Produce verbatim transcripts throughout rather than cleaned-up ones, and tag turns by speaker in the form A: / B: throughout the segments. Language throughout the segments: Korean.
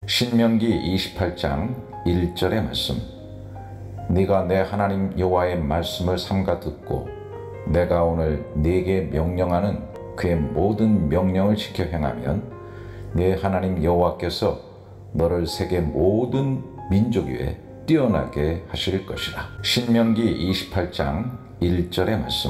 A: 신명기 이십팔 장 일 절의 말씀. 네가 내 하나님 여호와의 말씀을 삼가 듣고 내가 오늘 네게 명령하는 그의 모든 명령을 지켜 행하면 네 하나님 여호와께서 너를 세계 모든 민족 위에 뛰어나게 하실 것이라. 신명기 이십팔 장 일 절의 말씀.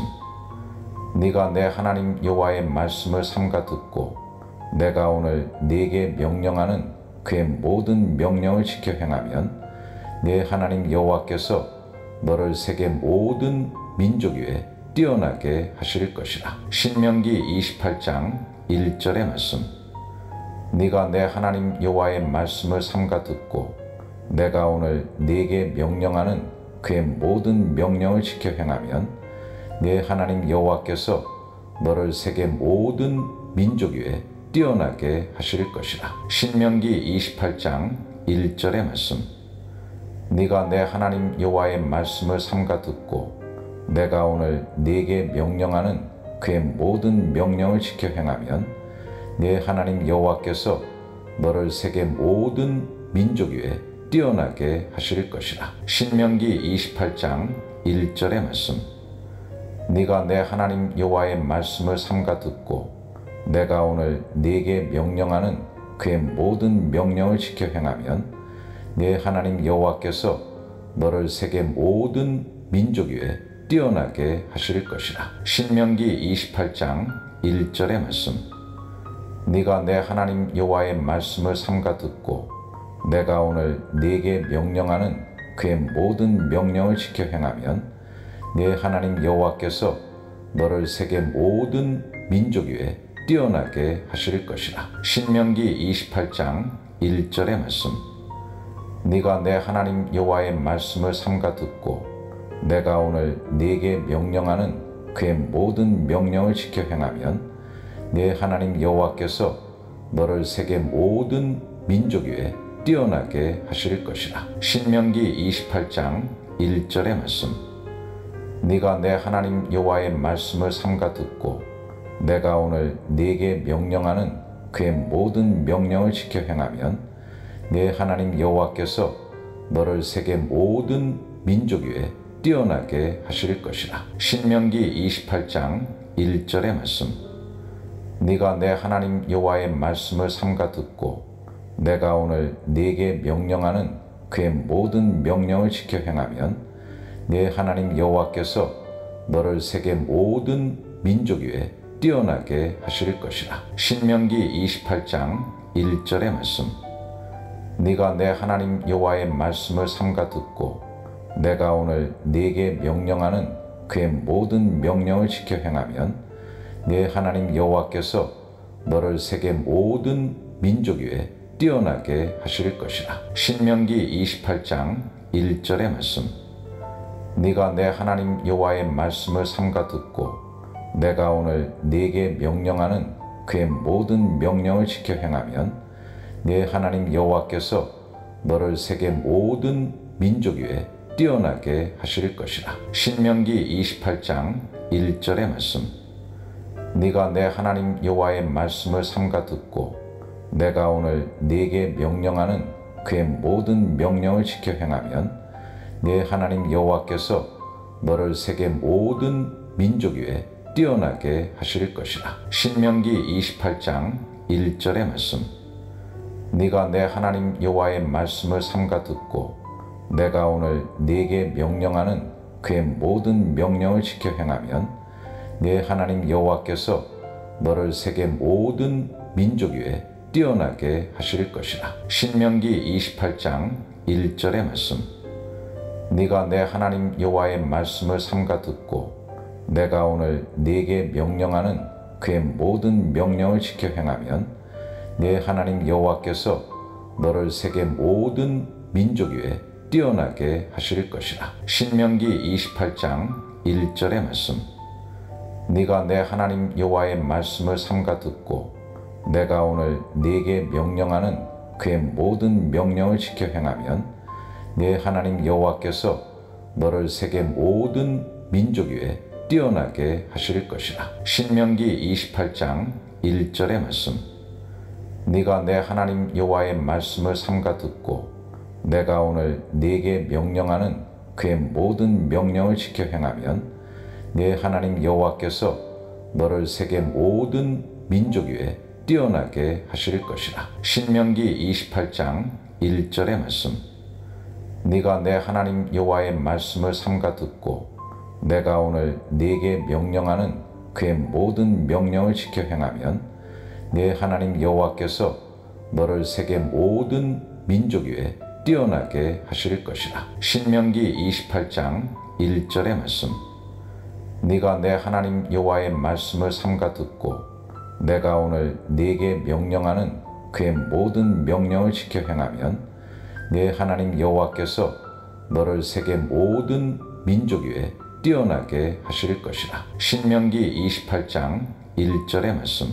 A: 네가 내 하나님 여호와의 말씀을 삼가 듣고 내가 오늘 네게 명령하는 그의 모든 명령을 지켜 행하면 네 하나님 여호와께서 너를 세계 모든 민족 위에 뛰어나게 하실 것이라. 신명기 이십팔 장 일 절의 말씀. 네가 내 하나님 여호와의 말씀을 삼가 듣고 내가 오늘 네게 명령하는 그의 모든 명령을 지켜 행하면 네 하나님 여호와께서 너를 세계 모든 민족 위에 뛰어나게 하실 것이라. 신명기 이십팔 장 일 절의 말씀. 네가 내 하나님 여호와의 말씀을 삼가 듣고 내가 오늘 네게 명령하는 그의 모든 명령을 지켜 행하면 네 하나님 여호와께서 너를 세계 모든 민족 위에 뛰어나게 하실 것이라. 신명기 이십팔 장 일 절의 말씀. 네가 내 하나님 여호와의 말씀을 삼가 듣고 내가 오늘 네게 명령하는 그의 모든 명령을 지켜 행하면 네 하나님 여호와께서 너를 세계 모든 민족 위에 뛰어나게 하실 것이라. 신명기 이십팔 장 일 절의 말씀. 네가 내 하나님 여호와의 말씀을 삼가 듣고 내가 오늘 네게 명령하는 그의 모든 명령을 지켜 행하면 네 하나님 여호와께서 너를 세계 모든 민족 위에 뛰어나게 하실 것이라. 신명기 이십팔 장 일 절의 말씀. 네가 내 하나님 여호와의 말씀을 삼가 듣고 내가 오늘 네게 명령하는 그의 모든 명령을 지켜 행하면 네 하나님 여호와께서 너를 세계 모든 민족 위에 뛰어나게 하실 것이라. 신명기 이십팔 장 일 절의 말씀. 네가 내 하나님 여호와의 말씀을 삼가 듣고 내가 오늘 네게 명령하는 그의 모든 명령을 지켜 행하면 네 하나님 여호와께서 너를 세계 모든 민족 위에 뛰어나게 하실 것이라. 신명기 이십팔 장 일 절의 말씀. 네가 내 하나님 여호와의 말씀을 삼가 듣고 내가 오늘 네게 명령하는 그의 모든 명령을 지켜 행하면 네 하나님 여호와께서 너를 세계 모든 민족 위에 뛰어나게 하실 것이라. 신명기 이십팔 장 일 절의 말씀. 네가 내 하나님 여호와의 말씀을 삼가 듣고 내가 오늘 네게 명령하는 그의 모든 명령을 지켜 행하면 네 하나님 여호와께서 너를 세계 모든 민족 위에 뛰어나게 하실 것이라. 신명기 이십팔 장 일 절의 말씀. 네가 내 하나님 여호와의 말씀을 삼가 듣고 내가 오늘 네게 명령하는 그의 모든 명령을 지켜 행하면 네 하나님 여호와께서 너를 세계 모든 민족 위에 뛰어나게 하실 것이라. 신명기 이십팔 장 일 절의 말씀. 네가 내 하나님 여호와의 말씀을 삼가 듣고 내가 오늘 네게 명령하는 그의 모든 명령을 지켜 행하면 네 하나님 여호와께서 너를 세계 모든 민족 위에 뛰어나게 하실 것이라. 신명기 이십팔 장 일 절의 말씀. 네가 내 하나님 여호와의 말씀을 삼가 듣고 내가 오늘 네게 명령하는 그의 모든 명령을 지켜 행하면 네 하나님 여호와께서 너를 세계 모든 민족 위에 뛰어나게 하실 것이라. 신명기 이십팔 장 일 절의 말씀. 네가 내 하나님 여호와의 말씀을 삼가 듣고 내가 오늘 네게 명령하는 그의 모든 명령을 지켜 행하면 네 하나님 여호와께서 너를 세계 모든 민족 위에 뛰어나게 하실 것이라. 신명기 이십팔 장 일 절의 말씀. 네가 내 하나님 여호와의 말씀을 삼가 듣고 내가 오늘 네게 명령하는 그의 모든 명령을 지켜 행하면 네 하나님 여호와께서 너를 세계 모든 민족 위에 뛰어나게 하실 것이라. 신명기 이십팔 장 일 절의 말씀. 네가 내 하나님 여호와의 말씀을 삼가 듣고 내가 오늘 네게 명령하는 그의 모든 명령을 지켜 행하면 네 하나님 여호와께서 너를 세계 모든 민족 위에 뛰어나게 하실 것이라. 신명기 이십팔 장 일 절의 말씀. 네가 내 하나님 여호와의 말씀을 삼가 듣고 내가 오늘 네게 명령하는 그의 모든 명령을 지켜 행하면 네 하나님 여호와께서 너를 세계 모든 민족 위에 뛰어나게 하실 것이라. 신명기 이십팔 장 일 절의 말씀. 네가 내 하나님 여호와의 말씀을 삼가 듣고 내가 오늘 네게 명령하는 그의 모든 명령을 지켜 행하면 네 하나님 여호와께서 너를 세계 모든 민족 위에 뛰어나게 하실 것이라. 신명기 이십팔 장 일 절의 말씀.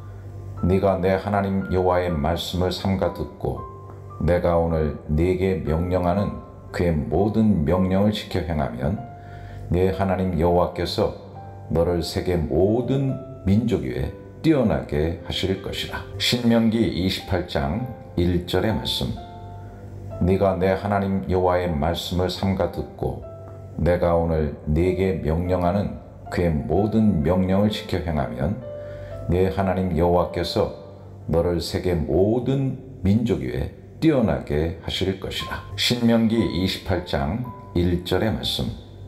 A: 네가 내 하나님 여호와의 말씀을 삼가 듣고 내가 오늘 네게 명령하는 그의 모든 명령을 지켜 행하면 네 하나님 여호와께서 너를 세계 모든 민족 위에 뛰어나게 하실 것이라. 신명기 이십팔 장 일 절의 말씀. 네가 내 하나님 여호와의 말씀을 삼가 듣고 내가 오늘 네게 명령하는 그의 모든 명령을 지켜 행하면 네 하나님 여호와께서 너를 세계 모든 민족 위에 뛰어나게 하실 것이라. 신명기 이십팔 장 일 절의 말씀.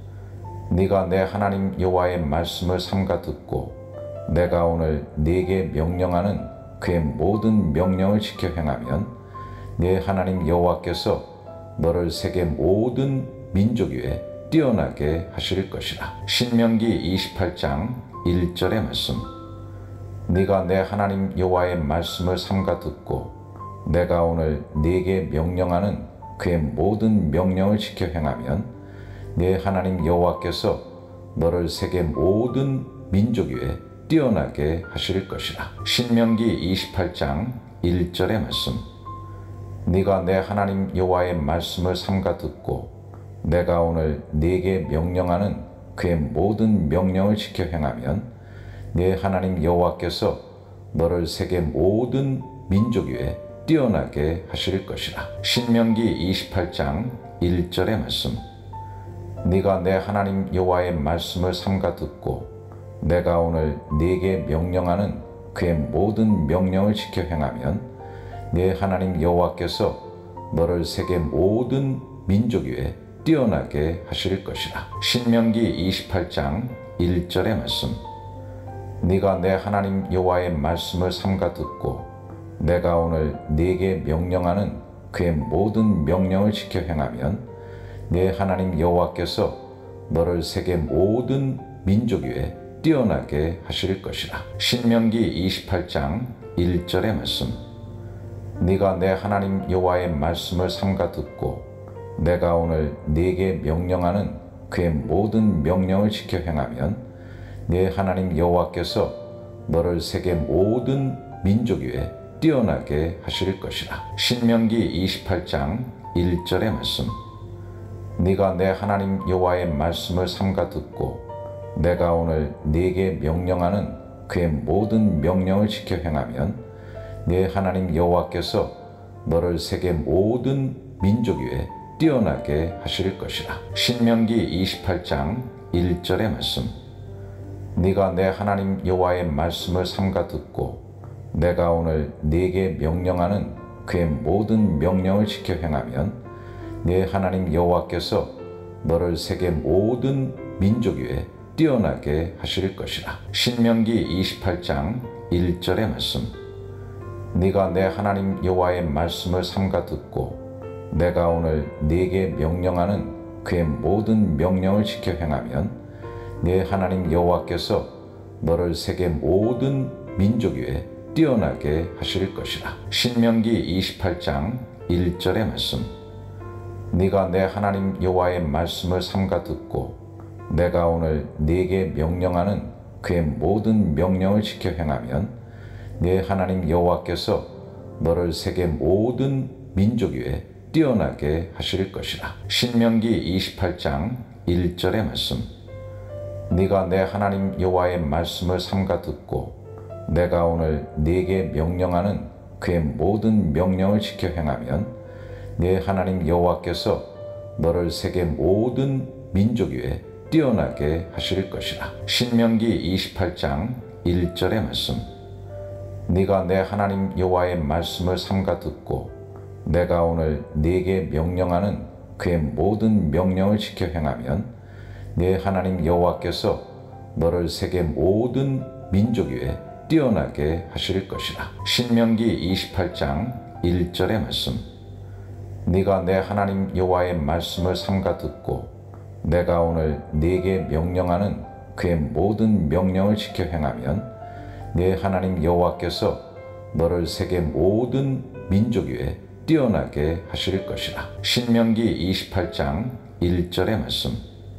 A: 네가 내 하나님 여호와의 말씀을 삼가 듣고 내가 오늘 네게 명령하는 그의 모든 명령을 지켜 행하면 네 하나님 여호와께서 너를 세계 모든 민족 위에 뛰어나게 하실 것이라. 신명기 이십팔 장 일 절의 말씀. 네가 내 하나님 여호와의 말씀을 삼가 듣고 내가 오늘 네게 명령하는 그의 모든 명령을 지켜 행하면 네 하나님 여호와께서 너를 세계 모든 민족 위에 뛰어나게 하실 것이라. 신명기 이십팔 장 일 절의 말씀. 네가 내 하나님 여호와의 말씀을 삼가 듣고 내가 오늘 네게 명령하는 그의 모든 명령을 지켜 행하면 네 하나님 여호와께서 너를 세계 모든 민족 위에 뛰어나게 하실 것이라. 신명기 이십팔 장 일 절의 말씀. 네가 내 하나님 여호와의 말씀을 삼가 듣고 내가 오늘 네게 명령하는 그의 모든 명령을 지켜 행하면 네 하나님 여호와께서 너를 세계 모든 민족 위에 뛰어나게 하실 것이라. 신명기 이십팔 장 일 절의 말씀. 네가 내 하나님 여호와의 말씀을 삼가 듣고 내가 오늘 네게 명령하는 그의 모든 명령을 지켜 행하면 네 하나님 여호와께서 너를 세계 모든 민족 위에 뛰어나게 하실 것이라. 신명기 이십팔 장 일 절의 말씀. 네가 내 하나님 여호와의 말씀을 삼가 듣고 내가 오늘 네게 명령하는 그의 모든 명령을 지켜 행하면 네 하나님 여호와께서 너를 세계 모든 민족 위에 뛰어나게 하실 것이라. 신명기 이십팔 장 일 절의 말씀. 네가 내 하나님 여호와의 말씀을 삼가 듣고 내가 오늘 네게 명령하는 그의 모든 명령을 지켜 행하면 네 하나님 여호와께서 너를 세계 모든 민족 위에 뛰어나게 하실 것이라. 신명기 이십팔 장 일 절의 말씀. 네가 내 하나님 여호와의 말씀을 삼가 듣고 내가 오늘 네게 명령하는 그의 모든 명령을 지켜 행하면 네 하나님 여호와께서 너를 세계 모든 민족 위에 뛰어나게 하실 것이라. 신명기 이십팔 장 일 절의 말씀. 네가 내 하나님 여호와의 말씀을 삼가 듣고 내가 오늘 네게 명령하는 그의 모든 명령을 지켜 행하면 네 하나님 여호와께서 너를 세계 모든 민족 위에 뛰어나게 하실 것이라. 신명기 이십팔 장 일 절의 말씀. 네가 내 하나님 여호와의 말씀을 삼가 듣고 내가 오늘 네게 명령하는 그의 모든 명령을 지켜 행하면 네 하나님 여호와께서 너를 세계 모든 민족 위에 뛰어나게 하실 것이라. 신명기 이십팔 장 일 절의 말씀. 네가 내 하나님 여호와의 말씀을 삼가 듣고 내가 오늘 네게 명령하는 그의 모든 명령을 지켜 행하면 네 하나님 여호와께서 너를 세계 모든 민족 위에 뛰어나게 하실 것이라. 신명기 이십팔 장 일 절의 말씀. 네가 내 하나님 여호와의 말씀을 삼가 듣고 내가 오늘 네게 명령하는 그의 모든 명령을 지켜 행하면 네 하나님 여호와께서 너를 세계 모든 민족 위에 뛰어나게 하실 것이라. 신명기 이십팔 장 일 절의 말씀. 네가 내 하나님 여호와의 말씀을 삼가 듣고 내가 오늘 네게 명령하는 그의 모든 명령을 지켜 행하면 네 하나님 여호와께서 너를 세계 모든 민족 위에 뛰어나게 하실 것이라. 신명기 이십팔 장 일 절의 말씀.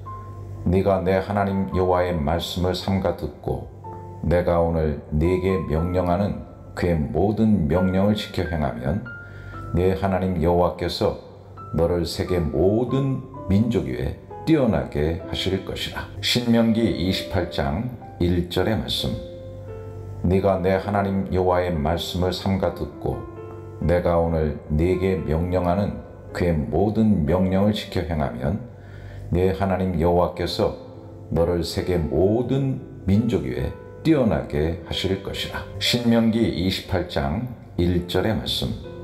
A: 네가 내 하나님 여호와의 말씀을 삼가 듣고 내가 오늘 네게 명령하는 그의 모든 명령을 지켜 행하면 네 하나님 여호와께서 너를 세계 모든 민족 위에 뛰어나게 하실 것이라. 신명기 이십팔 장 일 절의 말씀. 네가 내 하나님 여호와의 말씀을 삼가 듣고 내가 오늘 네게 명령하는 그의 모든 명령을 지켜 행하면 네 하나님 여호와께서 너를 세계 모든 민족 위에 뛰어나게 하실 것이라. 신명기 이십팔 장 일 절의 말씀.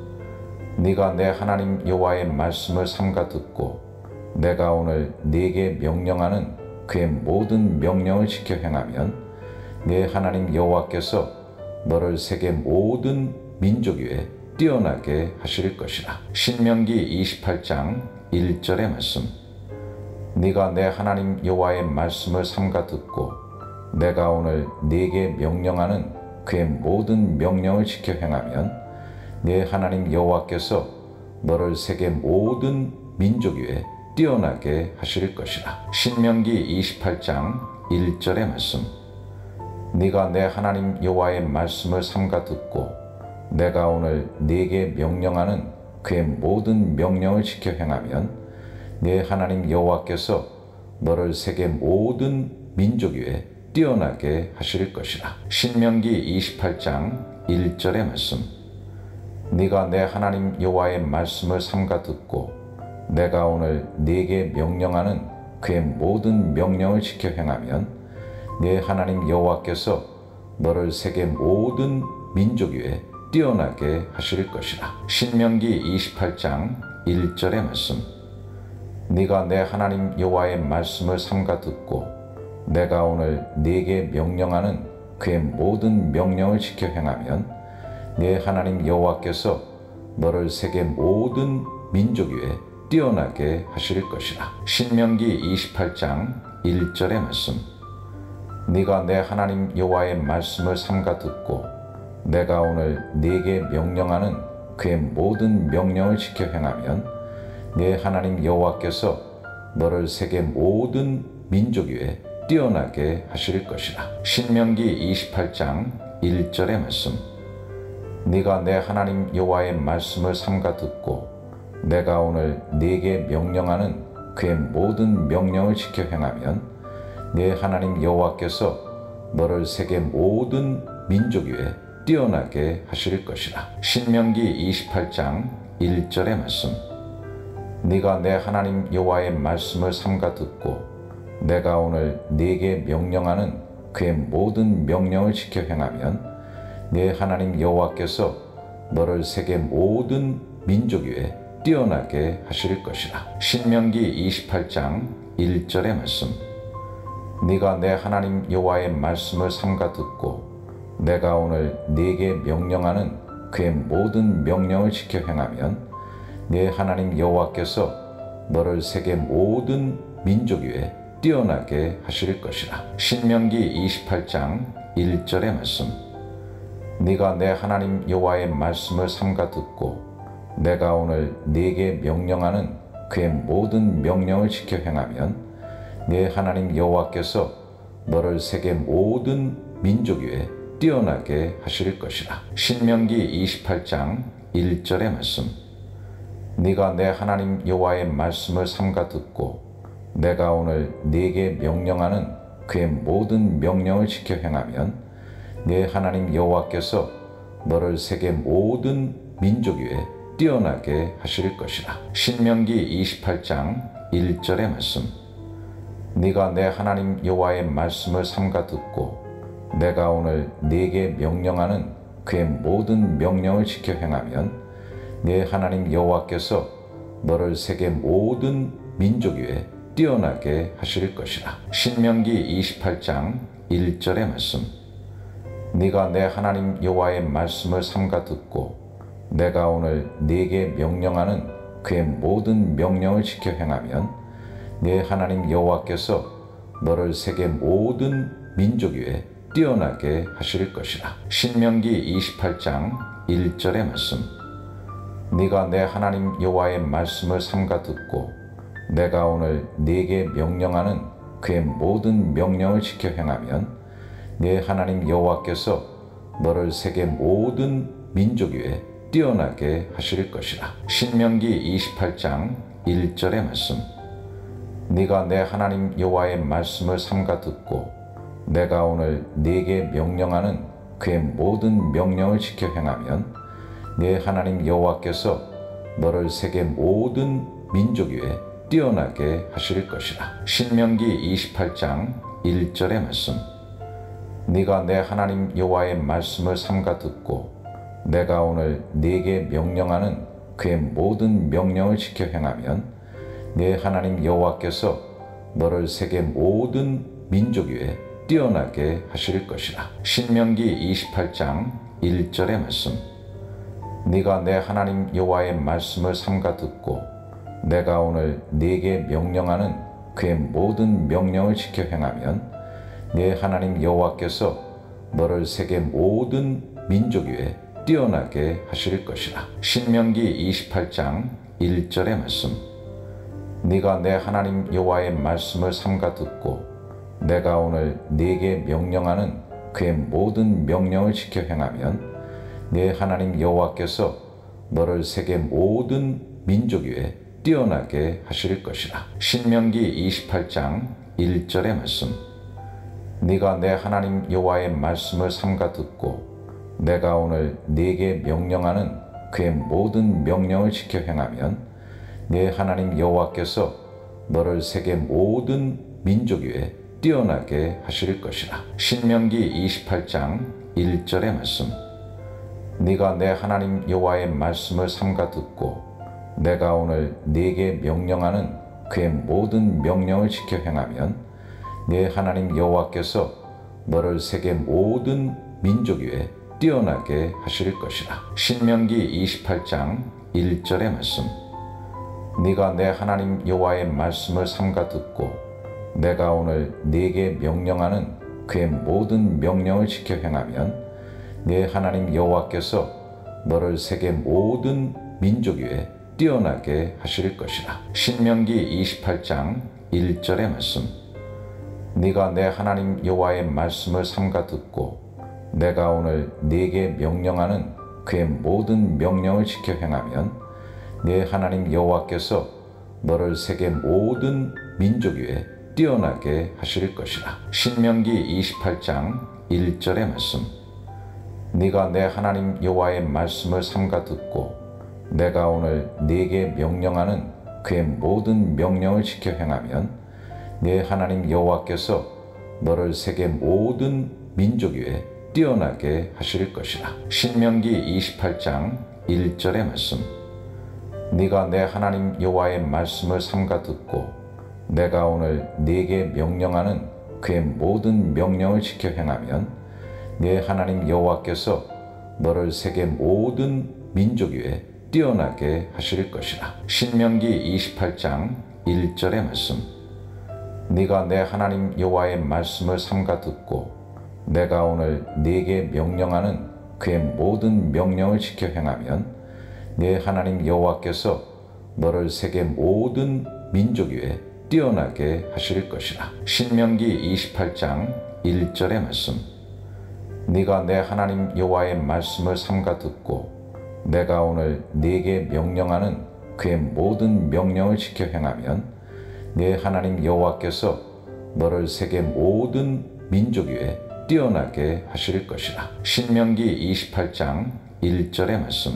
A: 네가 내 하나님 여호와의 말씀을 삼가 듣고 내가 오늘 네게 명령하는 그의 모든 명령을 지켜 행하면 네 하나님 여호와께서 너를 세계 모든 민족 위에 뛰어나게 하실 것이라. 신명기 이십팔 장 일 절의 말씀. 네가 내 하나님 여호와의 말씀을 삼가 듣고 내가 오늘 네게 명령하는 그의 모든 명령을 지켜 행하면 네 하나님 여호와께서 너를 세계 모든 민족 위에 뛰어나게 하실 것이라. 신명기 이십팔 장 일 절의 말씀. 네가 내 하나님 여호와의 말씀을 삼가 듣고 내가 오늘 네게 명령하는 그의 모든 명령을 지켜 행하면 네 하나님 여호와께서 너를 세계 모든 민족 위에 뛰어나게 하실 것이라. 신명기 이십팔 장 일 절의 말씀. 네가 내 하나님 여호와의 말씀을 삼가 듣고 내가 오늘 네게 명령하는 그의 모든 명령을 지켜 행하면 네 하나님 여호와께서 너를 세계 모든 민족 위에 뛰어나게 하실 것이라. 신명기 이십팔 장 일 절의 말씀. 네가 내 하나님 여호와의 말씀을 삼가 듣고 내가 오늘 네게 명령하는 그의 모든 명령을 지켜 행하면 네 하나님 여호와께서 너를 세계 모든 민족 위에 뛰어나게 하실 것이라. 신명기 이십팔 장 일 절의 말씀. 네가 내 하나님 여호와의 말씀을 삼가 듣고 내가 오늘 네게 명령하는 그의 모든 명령을 지켜 행하면 네 하나님 여호와께서 너를 세계 모든 민족 위에 뛰어나게 하실 것이라. 신명기 이십팔 장 일 절의 말씀. 네가 내 하나님 여호와의 말씀을 삼가 듣고 내가 오늘 네게 명령하는 그의 모든 명령을 지켜 행하면 네 하나님 여호와께서 너를 세계 모든 민족 위에 뛰어나게 하실 것이라. 신명기 이십팔 장 일 절의 말씀. 네가 내 하나님 여호와의 말씀을 삼가 듣고 내가 오늘 네게 명령하는 그의 모든 명령을 지켜 행하면 네 하나님 여호와께서 너를 세계 모든 민족 위에 뛰어나게 하실 것이라. 신명기 이십팔 장 일 절의 말씀. 네가 내 하나님 여호와의 말씀을 삼가 듣고 내가 오늘 네게 명령하는 그의 모든 명령을 지켜 행하면 네 하나님 여호와께서 너를 세계 모든 민족 위에 뛰어나게 하실 것이라. 신명기 이십팔 장 일 절의 말씀. 네가 내 하나님 여호와의 말씀을 삼가 듣고 내가 오늘 네게 명령하는 그의 모든 명령을 지켜 행하면 네 하나님 여호와께서 너를 세계 모든 민족 위에 뛰어나게 하실 것이라. 신명기 이십팔 장 일 절의 말씀. 네가 내 하나님 여호와의 말씀을 삼가 듣고 내가 오늘 네게 명령하는 그의 모든 명령을 지켜 행하면 네 하나님 여호와께서 너를 세계 모든 민족 위에 뛰어나게 하실 것이라. 신명기 이십팔 장 일 절의 말씀. 네가 내 하나님 여호와의 말씀을 삼가 듣고 내가 오늘 네게 명령하는 그의 모든 명령을 지켜 행하면 네 하나님 여호와께서 너를 세계 모든 민족 위에 뛰어나게 하실 것이라. 신명기 이십팔 장 일 절의 말씀. 네가 내 하나님 여호와의 말씀을 삼가 듣고 내가 오늘 네게 명령하는 그의 모든 명령을 지켜 행하면 네 하나님 여호와께서 너를 세계 모든 민족 위에 뛰어나게 하실 것이라. 신명기 이십팔 장 일 절의 말씀. 네가 내 하나님 여호와의 말씀을 삼가 듣고 내가 오늘 네게 명령하는 그의 모든 명령을 지켜 행하면 네 하나님 여호와께서 너를 세계 모든 민족 위에 뛰어나게 하실 것이라. 신명기 이십팔 장 일 절의 말씀. 네가 내 하나님 여호와의 말씀을 삼가 듣고 내가 오늘 네게 명령하는 그의 모든 명령을 지켜 행하면 네 하나님 여호와께서 너를 세계 모든 민족 위에 뛰어나게 하실 것이라. 신명기 이십팔 장 일 절의 말씀. 네가 내 하나님 여호와의 말씀을 삼가 듣고 내가 오늘 네게 명령하는 그의 모든 명령을 지켜 행하면 네 하나님 여호와께서 너를 세계 모든 민족 위에 뛰어나게 하실 것이라. 신명기 이십팔 장 일 절의 말씀. 네가 내 하나님 여호와의 말씀을 삼가 듣고 내가 오늘 네게 명령하는 그의 모든 명령을 지켜 행하면 네 하나님 여호와께서 너를 세계 모든 민족 위에 뛰어나게 하실 것이라. 신명기 이십팔 장 일 절의 말씀. 네가 내 하나님 여호와의 말씀을 삼가 듣고 내가 오늘 네게 명령하는 그의 모든 명령을 지켜 행하면 네 하나님 여호와께서 너를 세계 모든 민족 위에 뛰어나게 하실 것이라. 신명기 이십팔 장 일 절의 말씀. 네가 내 하나님 여호와의 말씀을 삼가 듣고 내가 오늘 네게 명령하는 그의 모든 명령을 지켜 행하면 네 하나님 여호와께서 너를 세계 모든 민족 위에 뛰어나게 하실 것이라. 신명기 이십팔 장 일 절의 말씀. 네가 내 하나님 여호와의 말씀을 삼가 듣고 내가 오늘 네게 명령하는 그의 모든 명령을 지켜 행하면 네 하나님 여호와께서 너를 세계 모든 민족 위에 뛰어나게 하실 것이라. 신명기 이십팔 장 일 절의 말씀. 네가 내 하나님 여호와의 말씀을 삼가 듣고 내가 오늘 네게 명령하는 그의 모든 명령을 지켜 행하면 네 하나님 여호와께서 너를 세계 모든 민족 위에 뛰어나게 하실 것이라. 신명기 이십팔 장 일 절의 말씀. 네가 내 하나님 여호와의 말씀을 삼가 듣고 내가 오늘 네게 명령하는 그의 모든 명령을 지켜 행하면 네 하나님 여호와께서 너를 세계 모든 민족 위에 뛰어나게 하실 것이라. 신명기 이십팔 장 일 절의 말씀. 네가 내 하나님 여호와의 말씀을 삼가 듣고 내가 오늘 네게 명령하는 그의 모든 명령을 지켜 행하면 네 하나님 여호와께서 너를 세계 모든 민족 위에 뛰어나게 하실 것이라. 신명기 이십팔 장 일 절의 말씀. 네가 내 하나님 여호와의 말씀을 삼가 듣고 내가 오늘 네게 명령하는 그의 모든 명령을 지켜 행하면 네 하나님 여호와께서 너를 세계 모든 민족 위에 뛰어나게 하실 것이라. 신명기 이십팔 장 일 절의 말씀. 네가 내 하나님 여호와의 말씀을 삼가 듣고 내가 오늘 네게 명령하는 그의 모든 명령을 지켜 행하면 네 하나님 여호와께서 너를 세계 모든 민족 위에 뛰어나게 하실 것이라. 신명기 이십팔 장 일 절의 말씀. 네가 내 하나님 여호와의 말씀을 삼가 듣고 내가 오늘 네게 명령하는 그의 모든 명령을 지켜 행하면 네 하나님 여호와께서 너를 세계 모든 민족 위에 뛰어나게 하실 것이라. 신명기 이십팔 장 일 절의 말씀.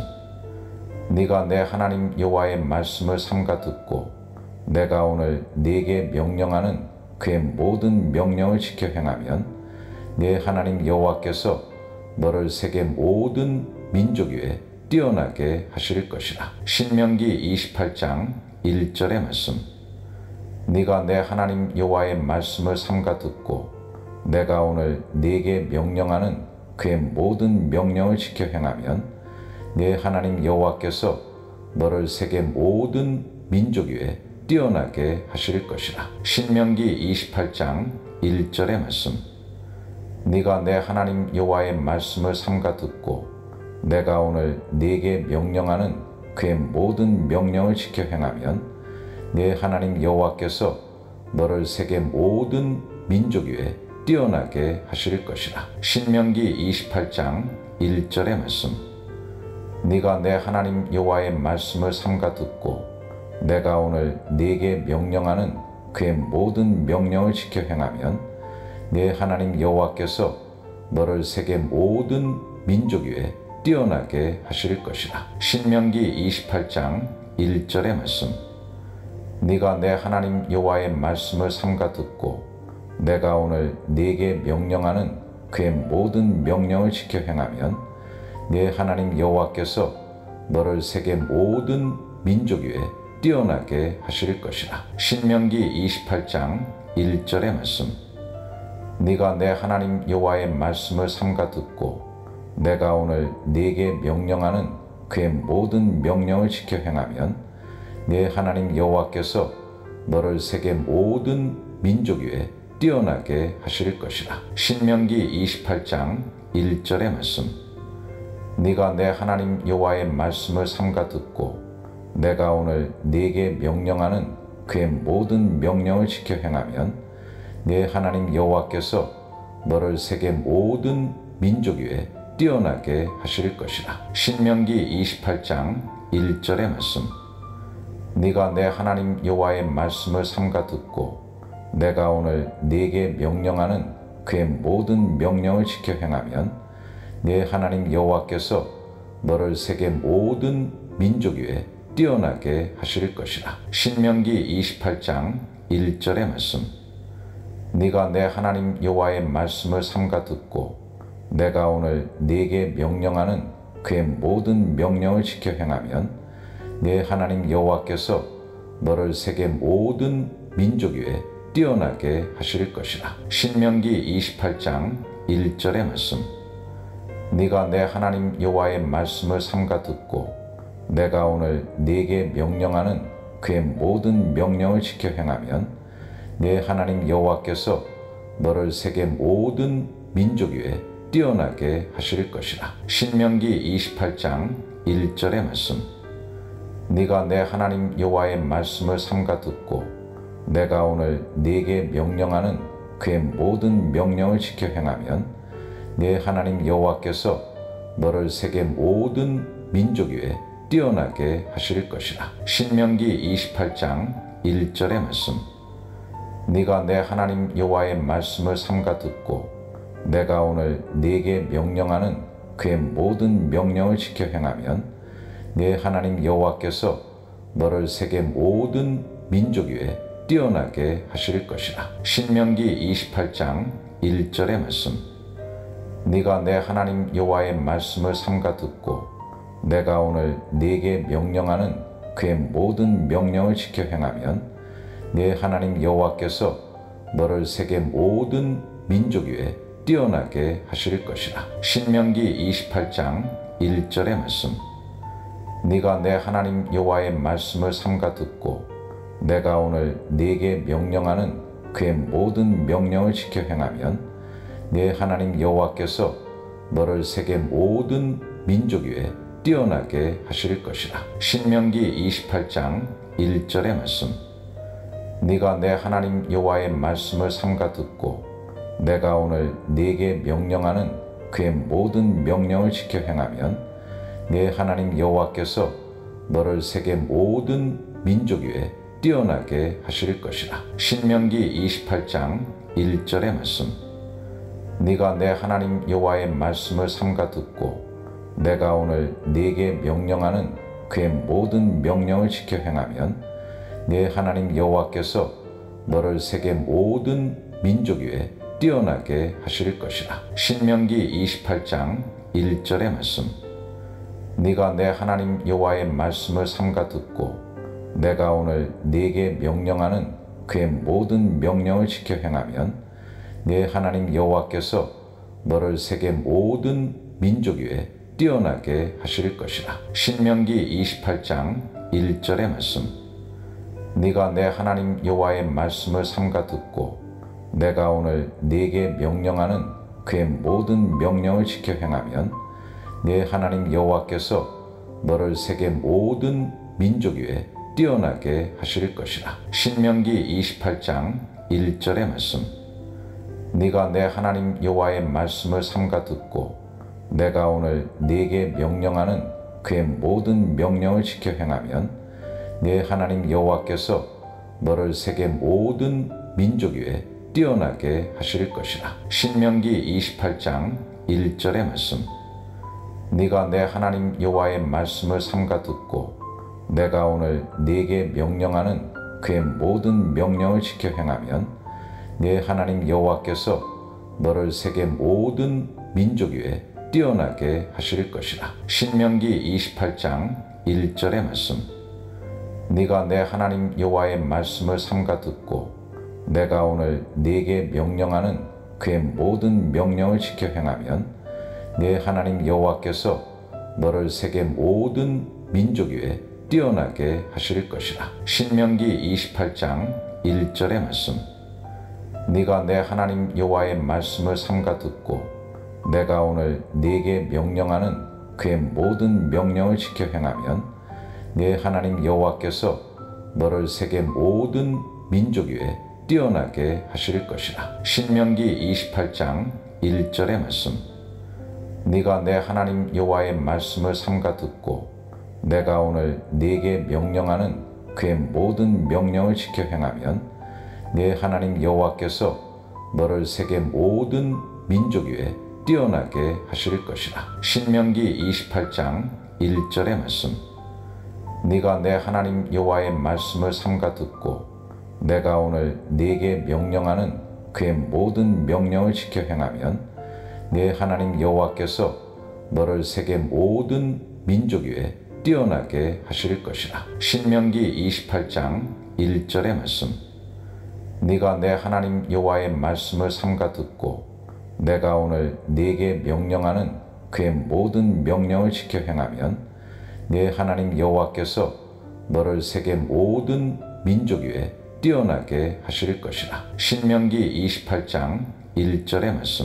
A: 네가 내 하나님 여호와의 말씀을 삼가 듣고 내가 오늘 네게 명령하는 그의 모든 명령을 지켜 행하면 네 하나님 여호와께서 너를 세계 모든 민족 위에 뛰어나게 하실 것이라. 신명기 이십팔 장 일 절의 말씀. 네가 내 하나님 여호와의 말씀을 삼가 듣고 내가 오늘 네게 명령하는 그의 모든 명령을 지켜 행하면 네 하나님 여호와께서 너를 세계 모든 민족 위에 뛰어나게 하실 것이라. 신명기 이십팔 장 일 절의 말씀. 네가 내 하나님 여호와의 말씀을 삼가 듣고 내가 오늘 네게 명령하는 그의 모든 명령을 지켜 행하면 네 하나님 여호와께서 너를 세계 모든 민족 위에 뛰어나게 하실 것이라. 신명기 이십팔 장 일 절의 말씀. 네가 내 하나님 여호와의 말씀을 삼가 듣고 내가 오늘 네게 명령하는 그의 모든 명령을 지켜 행하면 네 하나님 여호와께서 너를 세계 모든 민족 위에 뛰어나게 하실 것이라. 신명기 이십팔 장 일 절의 말씀. 네가 내 하나님 여호와의 말씀을 삼가 듣고 내가 오늘 네게 명령하는 그의 모든 명령을 지켜 행하면 네 하나님 여호와께서 너를 세계 모든 민족 위에 뛰어나게 하실 것이라. 신명기 이십팔 장 일 절의 말씀. 네가 내 하나님 여호와의 말씀을 삼가 듣고 내가 오늘 네게 명령하는 그의 모든 명령을 지켜 행하면 네 하나님 여호와께서 너를 세계 모든 민족 위에 뛰어나게 하실 것이라. 신명기 이십팔 장 일 절의 말씀. 네가 내 하나님 여호와의 말씀을 삼가 듣고 내가 오늘 네게 명령하는 그의 모든 명령을 지켜 행하면 네 하나님 여호와께서 너를 세계 모든 민족 위에 뛰어나게 하실 것이라. 신명기 이십팔 장 일 절의 말씀. 네가 내 하나님 여호와의 말씀을 삼가 듣고 내가 오늘 네게 명령하는 그의 모든 명령을 지켜 행하면 네 하나님 여호와께서 너를 세계 모든 민족 위에 뛰어나게 하실 것이라. 신명기 이십팔 장 일 절의 말씀. 네가 내 하나님 여호와의 말씀을 삼가 듣고 내가 오늘 네게 명령하는 그의 모든 명령을 지켜 행하면 네 하나님 여호와께서 너를 세계 모든 민족 위에 뛰어나게 하실 것이라. 신명기 이십팔 장 일 절의 말씀. 네가 내 하나님 여호와의 말씀을 삼가 듣고 내가 오늘 네게 명령하는 그의 모든 명령을 지켜 행하면 네 하나님 여호와께서 너를 세계 모든 민족 위에 뛰어나게 하실 것이라. 신명기 이십팔 장 일 절의 말씀. 네가 내 하나님 여호와의 말씀을 삼가 듣고 내가 오늘 네게 명령하는 그의 모든 명령을 지켜 행하면 네 하나님 여호와께서 너를 세계 모든 민족 위에 뛰어나게 하실 것이라. 신명기 이십팔 장 일 절의 말씀. 네가 내 하나님 여호와의 말씀을 삼가 듣고 내가 오늘 네게 명령하는 그의 모든 명령을 지켜 행하면 네 하나님 여호와께서 너를 세계 모든 민족 위에 뛰어나게 하실 것이라. 신명기 이십팔 장 일 절의 말씀. 네가 내 하나님 여호와의 말씀을 삼가 듣고 내가 오늘 네게 명령하는 그의 모든 명령을 지켜 행하면 네 하나님 여호와께서 너를 세계 모든 민족 위에 뛰어나게 하실 것이라. 신명기 이십팔 장 일 절의 말씀. 네가 내 하나님 여호와의 말씀을 삼가 듣고 내가 오늘 네게 명령하는 그의 모든 명령을 지켜 행하면 네 하나님 여호와께서 너를 세계 모든 민족 위에 뛰어나게 하실 것이라. 신명기 이십팔 장 일 절의 말씀. 네가 내 하나님 여호와의 말씀을 삼가 듣고 내가 오늘 네게 명령하는 그의 모든 명령을 지켜 행하면 네 하나님 여호와께서 너를 세계 모든 민족 위에 뛰어나게 하실 것이라. 신명기 이십팔 장 일 절의 말씀. 네가 내 하나님 여호와의 말씀을 삼가 듣고 내가 오늘 네게 명령하는 그의 모든 명령을 지켜 행하면 네 하나님 여호와께서 너를 세계 모든 민족 위에 뛰어나게 하실 것이라. 신명기 이십팔 장 일 절의 말씀. 네가 내 하나님 여호와의 말씀을 삼가 듣고 내가 오늘 네게 명령하는 그의 모든 명령을 지켜 행하면 네 하나님 여호와께서 너를 세계 모든 민족 위에 뛰어나게 하실 것이라. 신명기 이십팔 장 일 절의 말씀. 네가 내 하나님 여호와의 말씀을 삼가 듣고 내가 오늘 네게 명령하는 그의 모든 명령을 지켜 행하면 네 하나님 여호와께서 너를 세계 모든 민족 위에 뛰어나게 하실 것이라. 신명기 이십팔 장 일 절의 말씀. 네가 내 하나님 여호와의 말씀을 삼가 듣고 내가 오늘 네게 명령하는 그의 모든 명령을 지켜 행하면 네 하나님 여호와께서 너를 세계 모든 민족 위에 뛰어나게 하실 것이라. 신명기 이십팔 장 일 절의 말씀. 네가 내 하나님 여호와의 말씀을 삼가 듣고 내가 오늘 네게 명령하는 그의 모든 명령을 지켜 행하면 네 하나님 여호와께서 너를 세계 모든 민족 위에 뛰어나게 하실 것이라. 신명기 이십팔 장 일 절의 말씀. 네가 내 하나님 여호와의 말씀을 삼가 듣고 내가 오늘 네게 명령하는 그의 모든 명령을 지켜 행하면 네 하나님 여호와께서 너를 세계 모든 민족 위에 뛰어나게 하실 것이라. 신명기 이십팔 장 일 절의 말씀. 네가 내 하나님 여호와의 말씀을 삼가 듣고 내가 오늘 네게 명령하는 그의 모든 명령을 지켜 행하면 네 하나님 여호와께서 너를 세계 모든 민족 위에 뛰어나게 하실 것이라. 신명기 이십팔 장 일 절의 말씀. 네가 내 하나님 여호와의 말씀을 삼가 듣고 내가 오늘 네게 명령하는 그의 모든 명령을 지켜 행하면 네 하나님 여호와께서 너를 세계 모든 민족 위에 뛰어나게 하실 것이라. 신명기 이십팔 장 일 절의 말씀. 네가 내 하나님 여호와의 말씀을 삼가 듣고 내가 오늘 네게 명령하는 그의 모든 명령을 지켜 행하면 네 하나님 여호와께서 너를 세계 모든 민족 위에 뛰어나게 하실 것이라. 신명기 이십팔 장 일 절의 말씀. 네가 내 하나님 여호와의 말씀을 삼가 듣고 내가 오늘 네게 명령하는 그의 모든 명령을 지켜 행하면 네 하나님 여호와께서 너를 세계 모든 민족 위에 뛰어나게 하실 것이라. 신명기 이십팔 장 일 절의 말씀.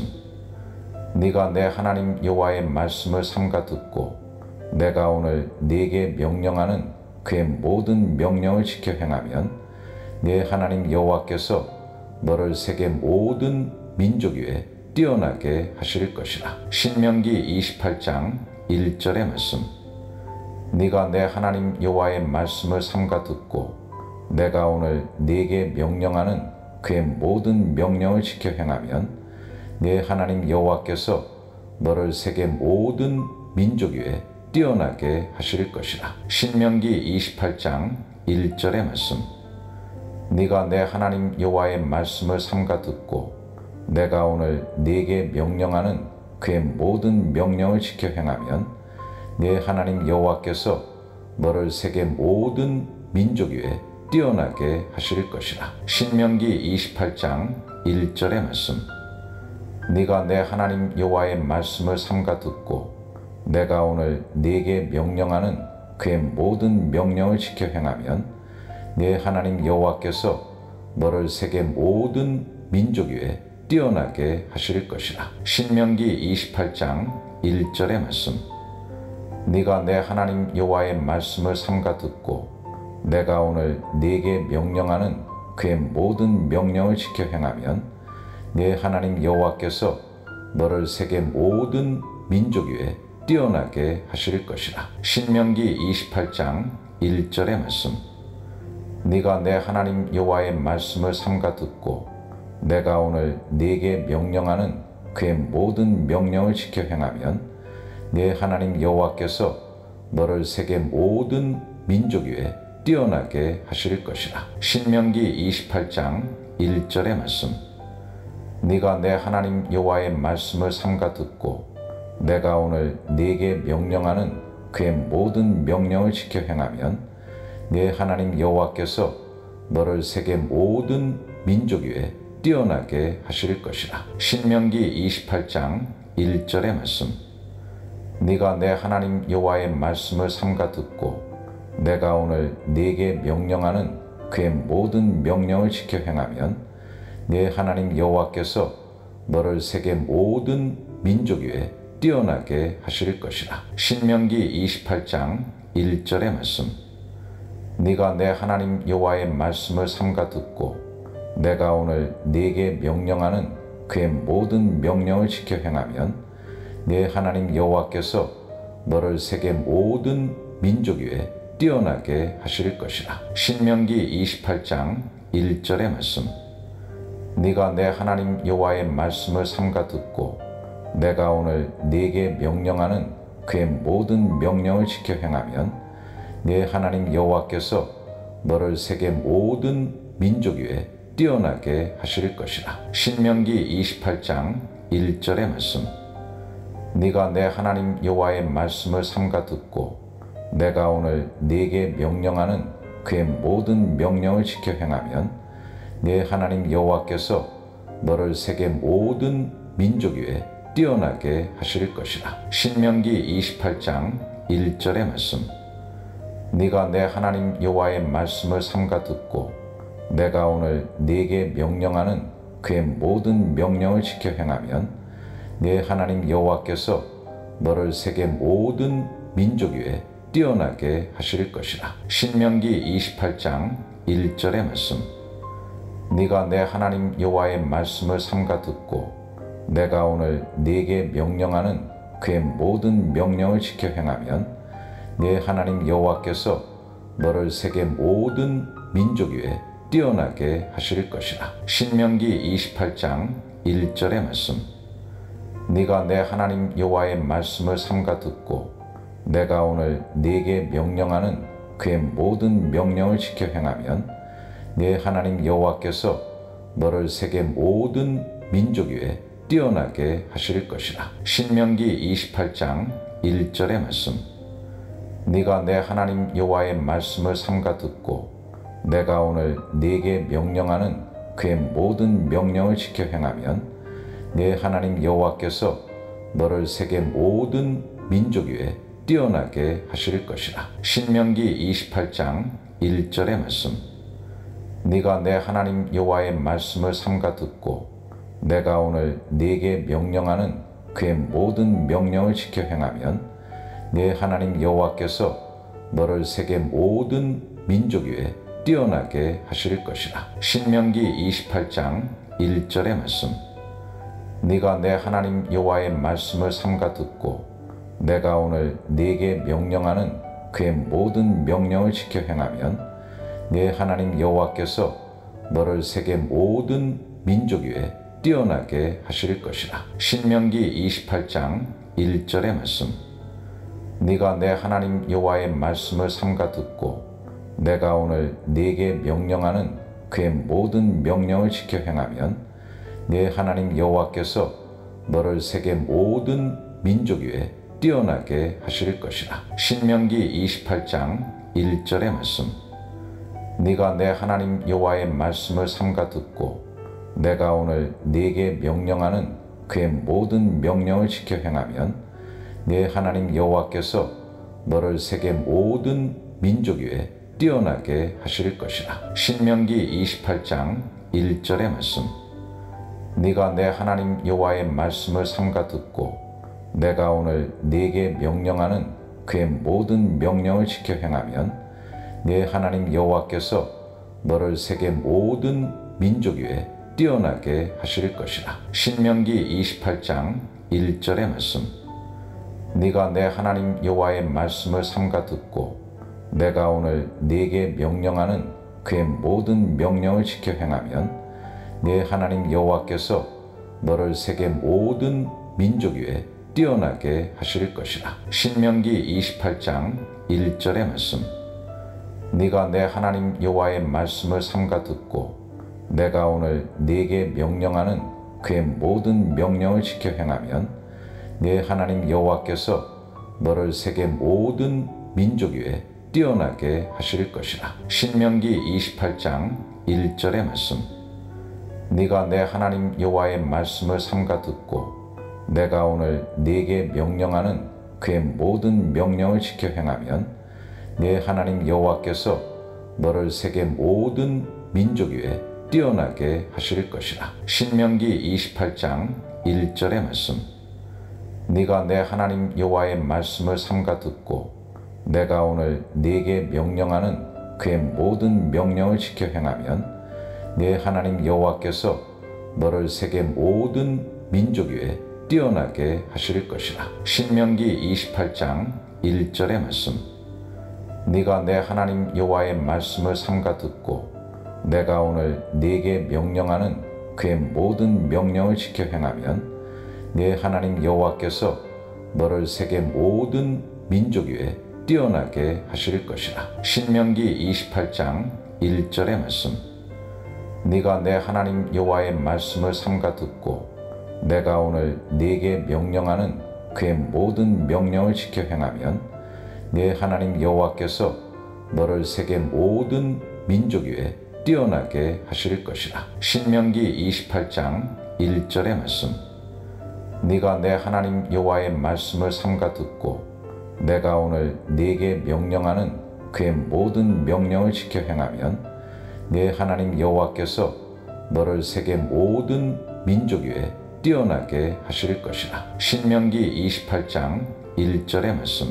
A: 네가 내 하나님 여호와의 말씀을 삼가 듣고 내가 오늘 네게 명령하는 그의 모든 명령을 지켜 행하면 네 하나님 여호와께서 너를 세계 모든 민족 위에 뛰어나게 하실 것이라. 신명기 이십팔 장 일 절의 말씀. 네가 내 하나님 여호와의 말씀을 삼가 듣고 내가 오늘 네게 명령하는 그의 모든 명령을 지켜 행하면 네 하나님 여호와께서 너를 세계 모든 민족 위에 뛰어나게 하실 것이라. 신명기 이십팔 장 일 절의 말씀. 네가 내 하나님 여호와의 말씀을 삼가 듣고 내가 오늘 네게 명령하는 그의 모든 명령을 지켜 행하면 네 하나님 여호와께서 너를 세계 모든 민족 위에 뛰어나게 하실 것이라. 신명기 이십팔 장 일 절의 말씀. 네가 내 하나님 여호와의 말씀을 삼가 듣고 내가 오늘 네게 명령하는 그의 모든 명령을 지켜 행하면 네 하나님 여호와께서 너를 세계 모든 민족 위에 뛰어나게 하실 것이라. 신명기 이십팔 장 일 절의 말씀. 네가 내 하나님 여호와의 말씀을 삼가 듣고 내가 오늘 네게 명령하는 그의 모든 명령을 지켜 행하면 네 하나님 여호와께서 너를 세계 모든 민족 위에 뛰어나게 하실 것이라. 신명기 이십팔 장 일 절의 말씀. 네가 내 하나님 여호와의 말씀을 삼가 듣고 내가 오늘 네게 명령하는 그의 모든 명령을 지켜 행하면 네 하나님 여호와께서 너를 세계 모든 민족 위에 뛰어나게 하실 것이라. 신명기 이십팔 장 일 절의 말씀. 네가 내 하나님 여호와의 말씀을 삼가 듣고 내가 오늘 네게 명령하는 그의 모든 명령을 지켜 행하면 네 하나님 여호와께서 너를 세계 모든 민족 위에 뛰어나게 하실 것이라. 신명기 이십팔 장 일 절의 말씀. 네가 내 하나님 여호와의 말씀을 삼가 듣고 내가 오늘 네게 명령하는 그의 모든 명령을 지켜 행하면 네 하나님 여호와께서 너를 세계 모든 민족 위에 뛰어나게 하실 것이라. 신명기 이십팔 장 일 절의 말씀. 네가 내 하나님 여호와의 말씀을 삼가 듣고 내가 오늘 네게 명령하는 그의 모든 명령을 지켜 행하면 네 하나님 여호와께서 너를 세계 모든 민족 위에 뛰어나게 하실 것이라. 신명기 이십팔 장 일 절의 말씀. 네가 내 하나님 여호와의 말씀을 삼가 듣고 내가 오늘 네게 명령하는 그의 모든 명령을 지켜 행하면 네 하나님 여호와께서 너를 세계 모든 민족 위에 뛰어나게 하실 것이라. 신명기 이십팔 장 일 절의 말씀. 네가 내 하나님 여호와의 말씀을 삼가 듣고 내가 오늘 네게 명령하는 그의 모든 명령을 지켜 행하면 네 하나님 여호와께서 너를 세계 모든 민족 위에 뛰어나게 하실 것이라. 신명기 이십팔 장 일 절의 말씀. 네가 내 하나님 여호와의 말씀을 삼가 듣고 내가 오늘 네게 명령하는 그의 모든 명령을 지켜 행하면 네 하나님 여호와께서 너를 세계 모든 민족 위에 뛰어나게 하실 것이라. 신명기 이십팔 장 일 절의 말씀. 네가 내 하나님 여호와의 말씀을 삼가 듣고 내가 오늘 네게 명령하는 그의 모든 명령을 지켜 행하면 네 하나님 여호와께서 너를 세계 모든 민족 위에 뛰어나게 하실 것이라. 신명기 이십팔 장 일 절의 말씀. 네가 내 하나님 여호와의 말씀을 삼가 듣고 내가 오늘 네게 명령하는 그의 모든 명령을 지켜 행하면 네 하나님 여호와께서 너를 세계 모든 민족 위에 뛰어나게 하실 것이라. 신명기 이십팔 장 일 절의 말씀. 네가 내 하나님 여호와의 말씀을 삼가 듣고 내가 오늘 네게 명령하는 그의 모든 명령을 지켜 행하면 네 하나님 여호와께서 너를 세계 모든 민족 위에 뛰어나게 하실 것이라. 신명기 이십팔 장 일 절의 말씀. 네가 내 하나님 여호와의 말씀을 삼가 듣고 내가 오늘 네게 명령하는 그의 모든 명령을 지켜 행하면 네 하나님 여호와께서 너를 세계 모든 민족 위에 뛰어나게 하실 것이라. 신명기 이십팔 장 일 절의 말씀. 네가 내 하나님 여호와의 말씀을 삼가 듣고 내가 오늘 네게 명령하는 그의 모든 명령을 지켜 행하면 네 하나님 여호와께서 너를 세계 모든 민족 위에 뛰어나게 하실 것이라. 신명기 이십팔 장 일 절의 말씀. 네가 내 하나님 여호와의 말씀을 삼가 듣고 내가 오늘 네게 명령하는 그의 모든 명령을 지켜 행하면 네 하나님 여호와께서 너를 세계 모든 민족 위에 뛰어나게 하실 것이라. 신명기 이십팔 장 일 절의 말씀. 네가 내 하나님 여호와의 말씀을 삼가 듣고 내가 오늘 네게 명령하는 그의 모든 명령을 지켜 행하면 네 하나님 여호와께서 너를 세계 모든 민족 위에 뛰어나게 하실 것이라. 신명기 이십팔 장 일 절의 말씀. 네가 내 하나님 여호와의 말씀을 삼가 듣고 내가 오늘 네게 명령하는 그의 모든 명령을 지켜 행하면 네 하나님 여호와께서 너를 세계 모든 민족 위에 뛰어나게 하실 것이라. 신명기 이십팔 장 일 절의 말씀. 네가 내 하나님 여호와의 말씀을 삼가 듣고 내가 오늘 네게 명령하는 그의 모든 명령을 지켜 행하면 네 하나님 여호와께서 너를 세계 모든 민족 위에 뛰어나게 하실 것이라. 신명기 이십팔 장 일 절의 말씀. 네가 내 하나님 여호와의 말씀을 삼가 듣고 내가 오늘 네게 명령하는 그의 모든 명령을 지켜 행하면 네 하나님 여호와께서 너를 세계 모든 민족 위에 뛰어나게 하실 것이라. 신명기 이십팔 장 일 절의 말씀. 네가 내 하나님 여호와의 말씀을 삼가 듣고 내가 오늘 네게 명령하는 그의 모든 명령을 지켜 행하면 네 하나님 여호와께서 너를 세계 모든 민족 위에 뛰어나게 하실 것이라. 신명기 이십팔 장 일 절의 말씀. 네가 내 하나님 여호와의 말씀을 삼가 듣고 내가 오늘 네게 명령하는 그의 모든 명령을 지켜 행하면 네 하나님 여호와께서 너를 세계 모든 민족 위에 뛰어나게 하실 것이라. 신명기 이십팔 장 일 절의 말씀. 네가 내 하나님 여호와의 말씀을 삼가 듣고 내가 오늘 네게 명령하는 그의 모든 명령을 지켜 행하면 네 하나님 여호와께서 너를 세계 모든 민족 위에 뛰어나게 하실 것이라. 신명기 이십팔 장 일 절의 말씀. 네가 내 하나님 여호와의 말씀을 삼가 듣고 내가 오늘 네게 명령하는 그의 모든 명령을 지켜 행하면 네 하나님 여호와께서 너를 세계 모든 민족 위에 뛰어나게 하실 것이라. 신명기 이십팔 장 일 절의 말씀. 네가 내 하나님 여호와의 말씀을 삼가 듣고 내가 오늘 네게 명령하는 그의 모든 명령을 지켜 행하면 네 하나님 여호와께서 너를 세계 모든 민족 위에 뛰어나게 하실 것이라. 신명기 이십팔 장 일 절의 말씀.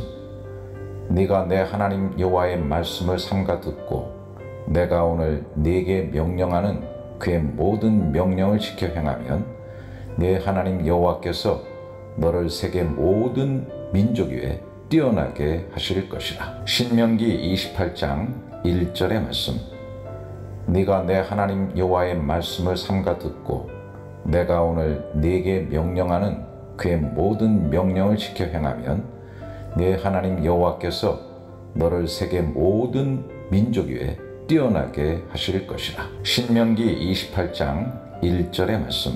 A: 네가 내 하나님 여호와의 말씀을 삼가 듣고 내가 오늘 네게 명령하는 그의 모든 명령을 지켜 행하면 네 하나님 여호와께서 너를 세계 모든 민족 위에 뛰어나게 하실 것이라. 신명기 이십팔 장 일 절의 말씀. 네가 내 하나님 여호와의 말씀을 삼가 듣고 내가 오늘 네게 명령하는 그의 모든 명령을 지켜 행하면 네 하나님 여호와께서 너를 세계 모든 민족 위에 뛰어나게 하실 것이라. 신명기 이십팔 장 일 절의 말씀.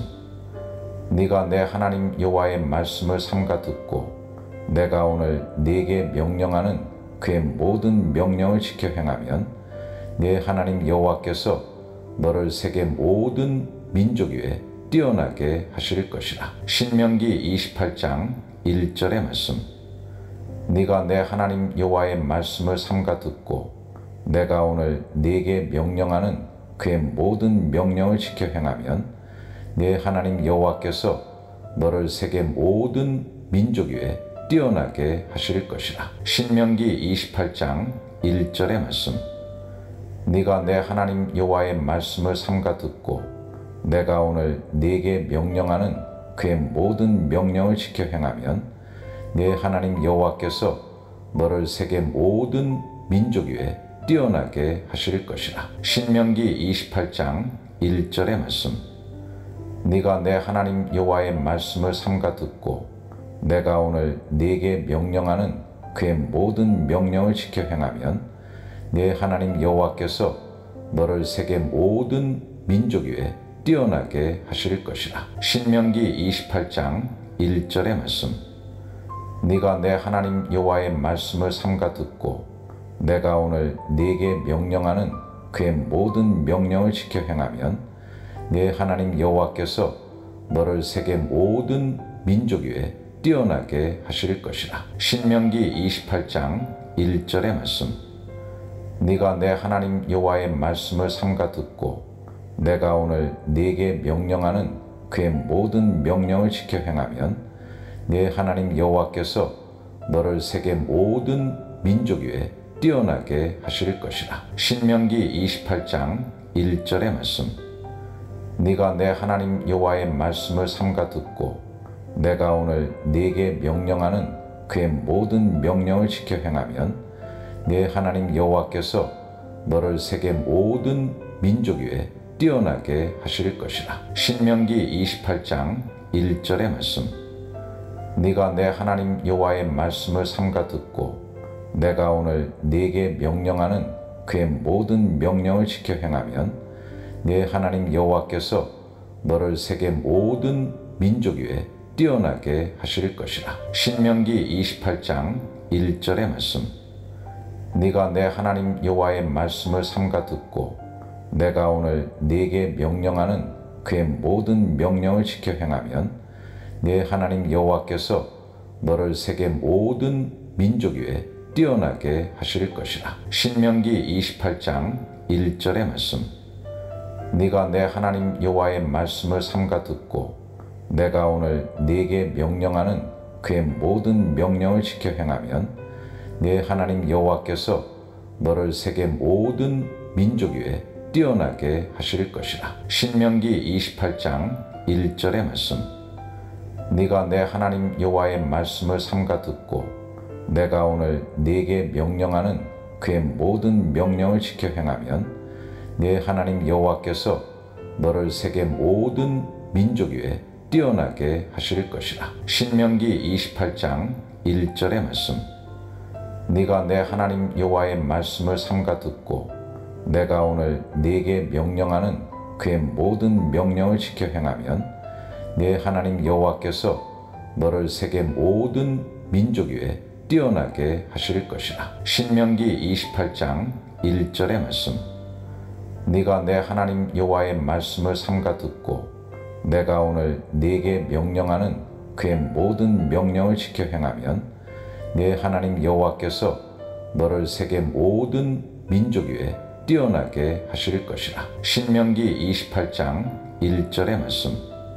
A: 네가 내 하나님 여호와의 말씀을 삼가 듣고 내가 오늘 네게 명령하는 그의 모든 명령을 지켜 행하면 네 하나님 여호와께서 너를 세계 모든 민족 위에 뛰어나게 하실 것이라. 신명기 이십팔 장 일 절의 말씀. 네가 내 하나님 여호와의 말씀을 삼가 듣고 내가 오늘 네게 명령하는 그의 모든 명령을 지켜 행하면 네 하나님 여호와께서 너를 세계 모든 민족 위에 뛰어나게 하실 것이라. 신명기 이십팔 장 일 절의 말씀. 네가 내 하나님 여호와의 말씀을 삼가 듣고 내가 오늘 네게 명령하는 그의 모든 명령을 지켜 행하면 네 하나님 여호와께서 너를 세계 모든 민족 위에 뛰어나게 하실 것이라. 신명기 이십팔 장 일 절의 말씀. 네가 내 하나님 여호와의 말씀을 삼가 듣고 내가 오늘 네게 명령하는 그의 모든 명령을 지켜 행하면 네 하나님 여호와께서 너를 세계 모든 민족 위에 뛰어나게 하실 것이라. 신명기 이십팔 장 일 절의 말씀. 네가 내 하나님 여호와의 말씀을 삼가 듣고 내가 오늘 네게 명령하는 그의 모든 명령을 지켜 행하면 네 하나님 여호와께서 너를 세계 모든 민족 위에 뛰어나게 하실 것이라. 신명기 이십팔 장 일 절의 말씀. 네가 내 하나님 여호와의 말씀을 삼가 듣고 내가 오늘 네게 명령하는 그의 모든 명령을 지켜 행하면 네 하나님 여호와께서 너를 세계 모든 민족 위에 뛰어나게 하실 것이라. 신명기 이십팔 장 일 절의 말씀. 네가 내 하나님 여호와의 말씀을 삼가 듣고 내가 오늘 네게 명령하는 그의 모든 명령을 지켜 행하면 네 하나님 여호와께서 너를 세계 모든 민족 위에 뛰어나게 하실 것이라. 신명기 이십팔 장 일 절의 말씀. 네가 내 하나님 여호와의 말씀을 삼가 듣고 내가 오늘 네게 명령하는 그의 모든 명령을 지켜 행하면 네 하나님 여호와께서 너를 세계 모든 민족 위에 뛰어나게 하실 것이라. 신명기 이십팔 장 일 절의 말씀. 네가 내 하나님 여호와의 말씀을 삼가 듣고 내가 오늘 네게 명령하는 그의 모든 명령을 지켜 행하면 네 하나님 여호와께서 너를 세계 모든 민족 위에 뛰어나게 하실 것이라. 신명기 이십팔 장 일 절의 말씀. 네가 내 하나님 여호와의 말씀을 삼가 듣고 내가 오늘 네게 명령하는 그의 모든 명령을 지켜 행하면 네 하나님 여호와께서 너를 세계 모든 민족 위에 뛰어나게 하실 것이라. 신명기 이십팔 장 일 절의 말씀. 네가 내 하나님 여호와의 말씀을 삼가 듣고 내가 오늘 네게 명령하는 그의 모든 명령을 지켜 행하면 네 하나님 여호와께서 너를 세계 모든 민족 위에 뛰어나게 하실 것이라. 신명기 이십팔 장 일 절의 말씀. 네가 내 하나님 여호와의 말씀을 삼가 듣고 내가 오늘 네게 명령하는 그의 모든 명령을 지켜 행하면 네 하나님 여호와께서 너를 세계 모든 민족 위에 뛰어나게 하실 것이라. 신명기 이십팔 장 일 절의 말씀. 네가 내 하나님 여호와의 말씀을 삼가 듣고 내가 오늘 네게 명령하는 그의 모든 명령을 지켜 행하면 네 하나님 여호와께서 너를 세계 모든 민족 위에 뛰어나게 하실 것이라. 신명기 이십팔 장 일 절의 말씀.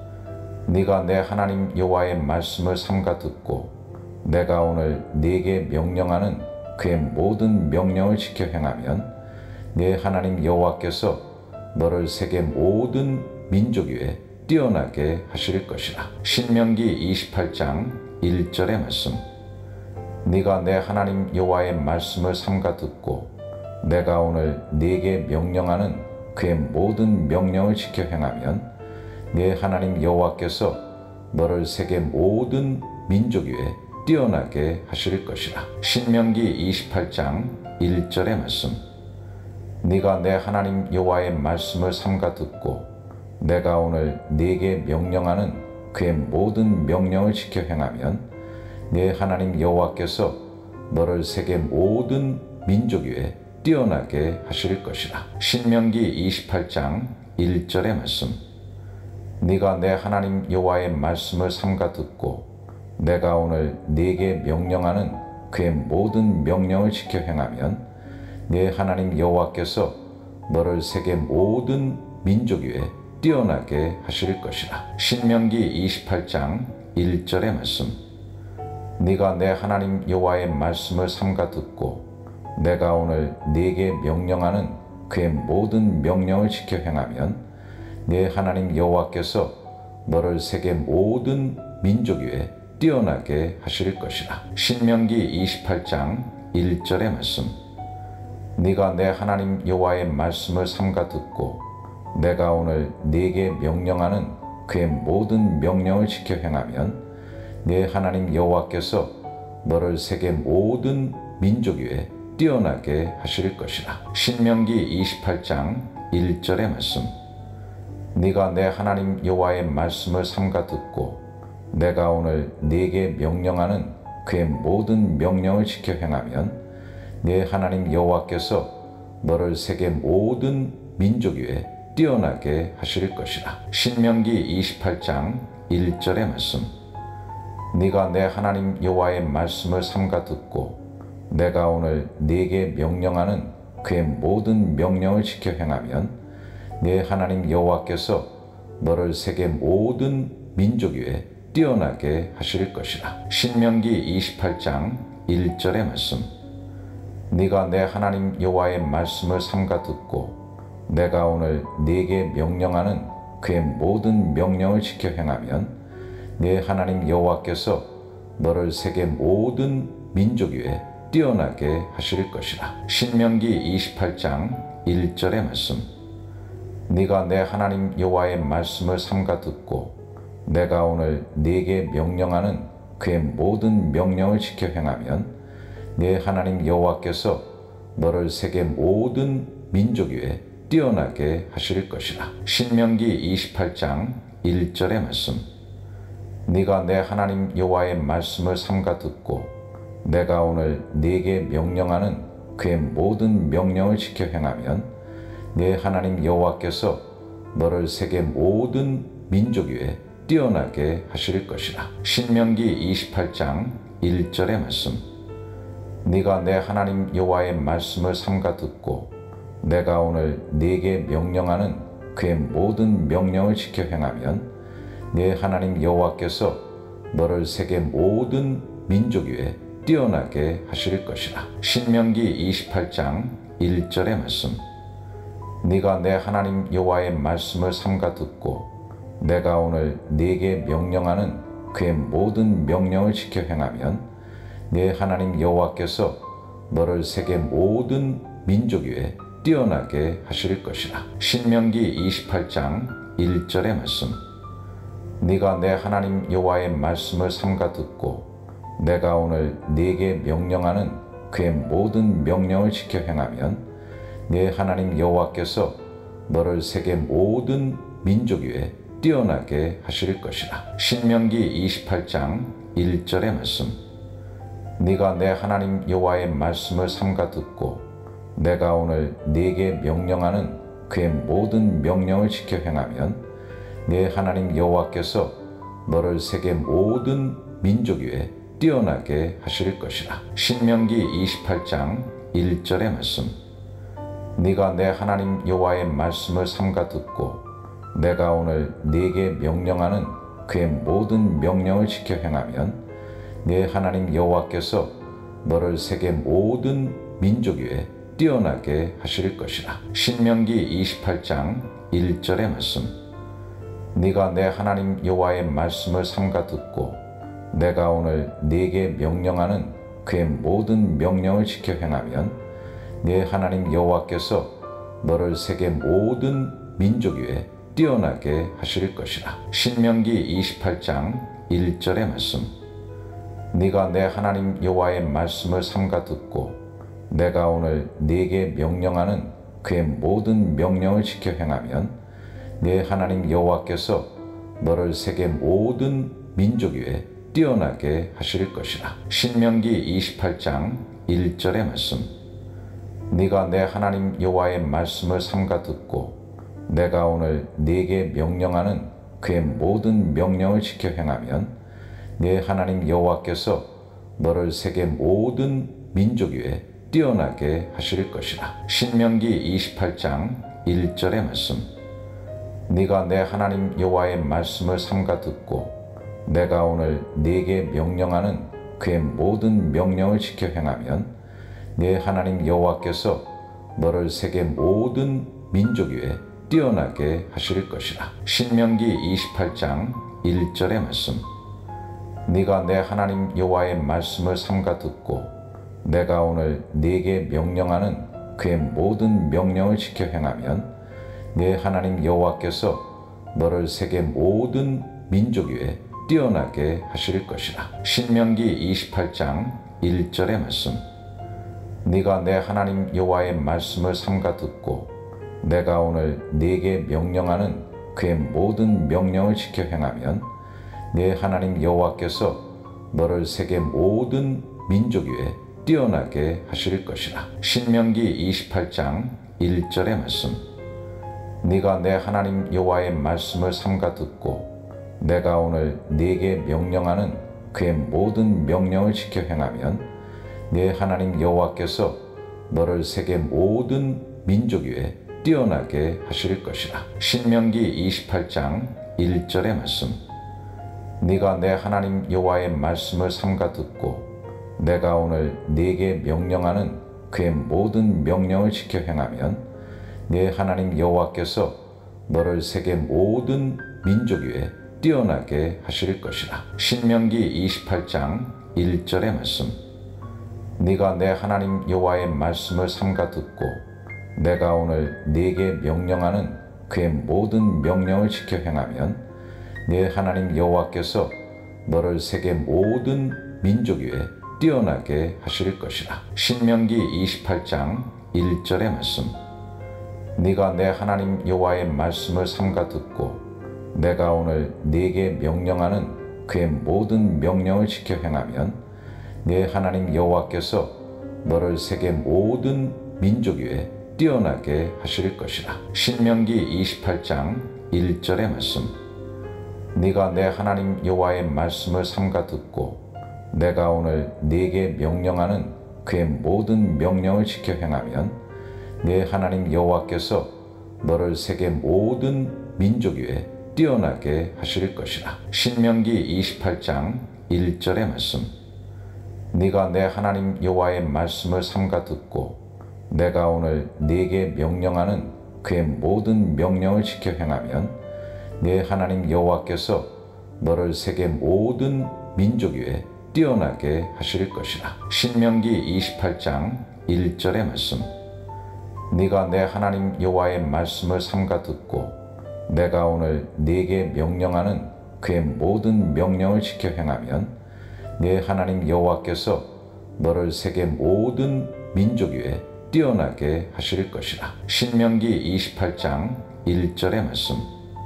A: 네가 내 하나님 여호와의 말씀을 삼가 듣고 내가 오늘 네게 명령하는 그의 모든 명령을 지켜 행하면 네 하나님 여호와께서 너를 세계 모든 민족 위에 뛰어나게 하실 것이라. 신명기 이십팔 장 일 절의 말씀. 네가 내 하나님 여호와의 말씀을 삼가 듣고 내가 오늘 네게 명령하는 그의 모든 명령을 지켜 행하면 네 하나님 여호와께서 너를 세계 모든 민족 위에 뛰어나게 하실 것이라. 신명기 이십팔 장 일 절의 말씀. 네가 내 하나님 여호와의 말씀을 삼가 듣고 내가 오늘 네게 명령하는 그의 모든 명령을 지켜 행하면 네 하나님 여호와께서 너를 세계 모든 민족 위에 뛰어나게 하실 것이라. 신명기 이십팔 장 일 절의 말씀. 네가 내 하나님 여호와의 말씀을 삼가 듣고 내가 오늘 네게 명령하는 그의 모든 명령을 지켜 행하면 네 하나님 여호와께서 너를 세계 모든 민족 위에 뛰어나게 하실 것이라. 신명기 이십팔 장 일 절의 말씀. 네가 내 하나님 여호와의 말씀을 삼가 듣고 내가 오늘 네게 명령하는 그의 모든 명령을 지켜 행하면 네 하나님 여호와께서 너를 세계 모든 민족 위에 뛰어나게 하실 것이라. 신명기 이십팔 장 일 절의 말씀. 네가 내 하나님 여호와의 말씀을 삼가 듣고 내가 오늘 네게 명령하는 그의 모든 명령을 지켜 행하면 네 하나님 여호와께서 너를 세계 모든 민족 위에 뛰어나게 하실 것이라. 신명기 이십팔 장 일 절의 말씀. 네가 내 하나님 여호와의 말씀을 삼가 듣고 내가 오늘 네게 명령하는 그의 모든 명령을 지켜 행하면 네 하나님 여호와께서 너를 세계 모든 민족 위에 뛰어나게 하실 것이라. 신명기 이십팔 장 일 절의 말씀. 네가 내 하나님 여호와의 말씀을 삼가 듣고 내가 오늘 네게 명령하는 그의 모든 명령을 지켜 행하면 네 하나님 여호와께서 너를 세계 모든 민족 위에 뛰어나게 하실 것이라. 신명기 이십팔 장 일 절의 말씀. 네가 내 하나님 여호와의 말씀을 삼가 듣고 내가 오늘 네게 명령하는 그의 모든 명령을 지켜 행하면 네 하나님 여호와께서 너를 세계 모든 민족 위에 뛰어나게 하실 것이라. 신명기 이십팔 장 일 절의 말씀. 네가 내 하나님 여호와의 말씀을 삼가 듣고 내가 오늘 네게 명령하는 그의 모든 명령을 지켜 행하면 네 하나님 여호와께서 너를 세계 모든 민족 위에 뛰어나게 하실 것이라. 신명기 이십팔 장 일 절의 말씀. 네가 내 하나님 여호와의 말씀을 삼가 듣고 내가 오늘 네게 명령하는 그의 모든 명령을 지켜 행하면 네 하나님 여호와께서 너를 세계 모든 민족 위에 뛰어나게 하실 것이라. 신명기 이십팔 장 일 절의 말씀. 네가 내 하나님 여호와의 말씀을 삼가 듣고 내가 오늘 네게 명령하는 그의 모든 명령을 지켜 행하면 네 하나님 여호와께서 너를 세계 모든 민족 위에 뛰어나게 하실 것이라. 신명기 이십팔 장 일 절의 말씀. 네가 내 하나님 여호와의 말씀을 삼가 듣고 내가 오늘 네게 명령하는 그의 모든 명령을 지켜 행하면 네 하나님 여호와께서 너를 세계 모든 민족 위에 뛰어나게 하실 것이라. 신명기 이십팔 장 일 절의 말씀. 네가 내 하나님 여호와의 말씀을 삼가 듣고 내가 오늘 네게 명령하는 그의 모든 명령을 지켜 행하면 네 하나님 여호와께서 너를 세계 모든 민족 위에 뛰어나게 하실 것이라. 신명기 이십팔 장 일 절의 말씀. 네가 내 하나님 여호와의 말씀을 삼가 듣고 내가 오늘 네게 명령하는 그의 모든 명령을 지켜 행하면 네 하나님 여호와께서 너를 세계 모든 민족 위에 뛰어나게 하실 것이라. 신명기 이십팔 장 일 절의 말씀. 네가 내 하나님 여호와의 말씀을 삼가 듣고 내가 오늘 네게 명령하는 그의 모든 명령을 지켜 행하면 네 하나님 여호와께서 너를 세계 모든 민족 위에 뛰어나게 하실 것이라. 신명기 이십팔 장 일 절의 말씀. 네가 내 하나님 여호와의 말씀을 삼가 듣고 내가 오늘 네게 명령하는 그의 모든 명령을 지켜 행하면 네 하나님 여호와께서 너를 세계 모든 민족 위에 뛰어나게 하실 것이라. 신명기 이십팔 장 일 절의 말씀. 네가 내 하나님 여호와의 말씀을 삼가 듣고 내가 오늘 네게 명령하는 그의 모든 명령을 지켜 행하면 네 하나님 여호와께서 너를 세계 모든 민족 위에 뛰어나게 하실 것이라. 신명기 이십팔 장 일 절의 말씀. 네가 내 하나님 여호와의 말씀을 삼가 듣고 내가 오늘 네게 명령하는 그의 모든 명령을 지켜 행하면 네 하나님 여호와께서 너를 세계 모든 민족 위에 뛰어나게 하실 것이라. 신명기 이십팔 장 일 절의 말씀. 네가 내 하나님 여호와의 말씀을 삼가 듣고 내가 오늘 네게 명령하는 그의 모든 명령을 지켜 행하면 네 하나님 여호와께서 너를 세계 모든 민족 위에 뛰어나게 하실 것이라. 신명기 이십팔 장 일 절의 말씀. 네가 내 하나님 여호와의 말씀을 삼가 듣고 내가 오늘 네게 명령하는 그의 모든 명령을 지켜 행하면 네 하나님 여호와께서 너를 세계 모든 민족 위에 뛰어나게 하실 것이라. 신명기 이십팔 장 일 절의 말씀. 네가 내 하나님 여호와의 말씀을 삼가 듣고 내가 오늘 네게 명령하는 그의 모든 명령을 지켜 행하면 네 하나님 여호와께서 너를 세계 모든 민족 위에 뛰어나게 하실 것이라. 신명기 이십팔 장 일 절의 말씀. 네가 내 하나님 여호와의 말씀을 삼가 듣고 내가 오늘 네게 명령하는 그의 모든 명령을 지켜 행하면 네 하나님 여호와께서 너를 세계 모든 민족 위에 뛰어나게 하실 것이라. 신명기 이십팔 장 일 절의 말씀. 네가 내 하나님 여호와의 말씀을 삼가 듣고 내가 오늘 네게 명령하는 그의 모든 명령을 지켜 행하면 네 하나님 여호와께서 너를 세계 모든 민족 위에 뛰어나게 하실 것이라. 신명기 이십팔 장 일 절의 말씀. 네가 내 하나님 여호와의 말씀을 삼가 듣고 내가 오늘 네게 명령하는 그의 모든 명령을 지켜 행하면 네 하나님 여호와께서 너를 세계 모든 민족 위에 뛰어나게 하실 것이라. 신명기 이십팔 장 일 절의 말씀. 네가 내 하나님 여호와의 말씀을 삼가 듣고 내가 오늘 네게 명령하는 그의 모든 명령을 지켜 행하면 네 하나님 여호와께서 너를 세계 모든 민족 위에 뛰어나게 하실 것이라. 신명기 이십팔 장 일 절의 말씀. 네가 내 하나님 여호와의 말씀을 삼가 듣고 내가 오늘 네게 명령하는 그의 모든 명령을 지켜 행하면 네 하나님 여호와께서 너를 세계 모든 민족 위에 뛰어나게 하실 것이라. 신명기 이십팔 장 일 절의 말씀. 네가 내 하나님 여호와의 말씀을 삼가 듣고 내가 오늘 네게 명령하는 그의 모든 명령을 지켜 행하면 네 하나님 여호와께서 너를 세계 모든 민족 위에 뛰어나게 하실 것이라. 신명기 이십팔 장 일 절의 말씀. 네가 내 하나님 여호와의 말씀을 삼가 듣고 내가 오늘 네게 명령하는 그의 모든 명령을 지켜 행하면 네 하나님 여호와께서 너를 세계 모든 민족 위에 뛰어나게 하실 것이라. 신명기 이십팔 장 일 절의 말씀.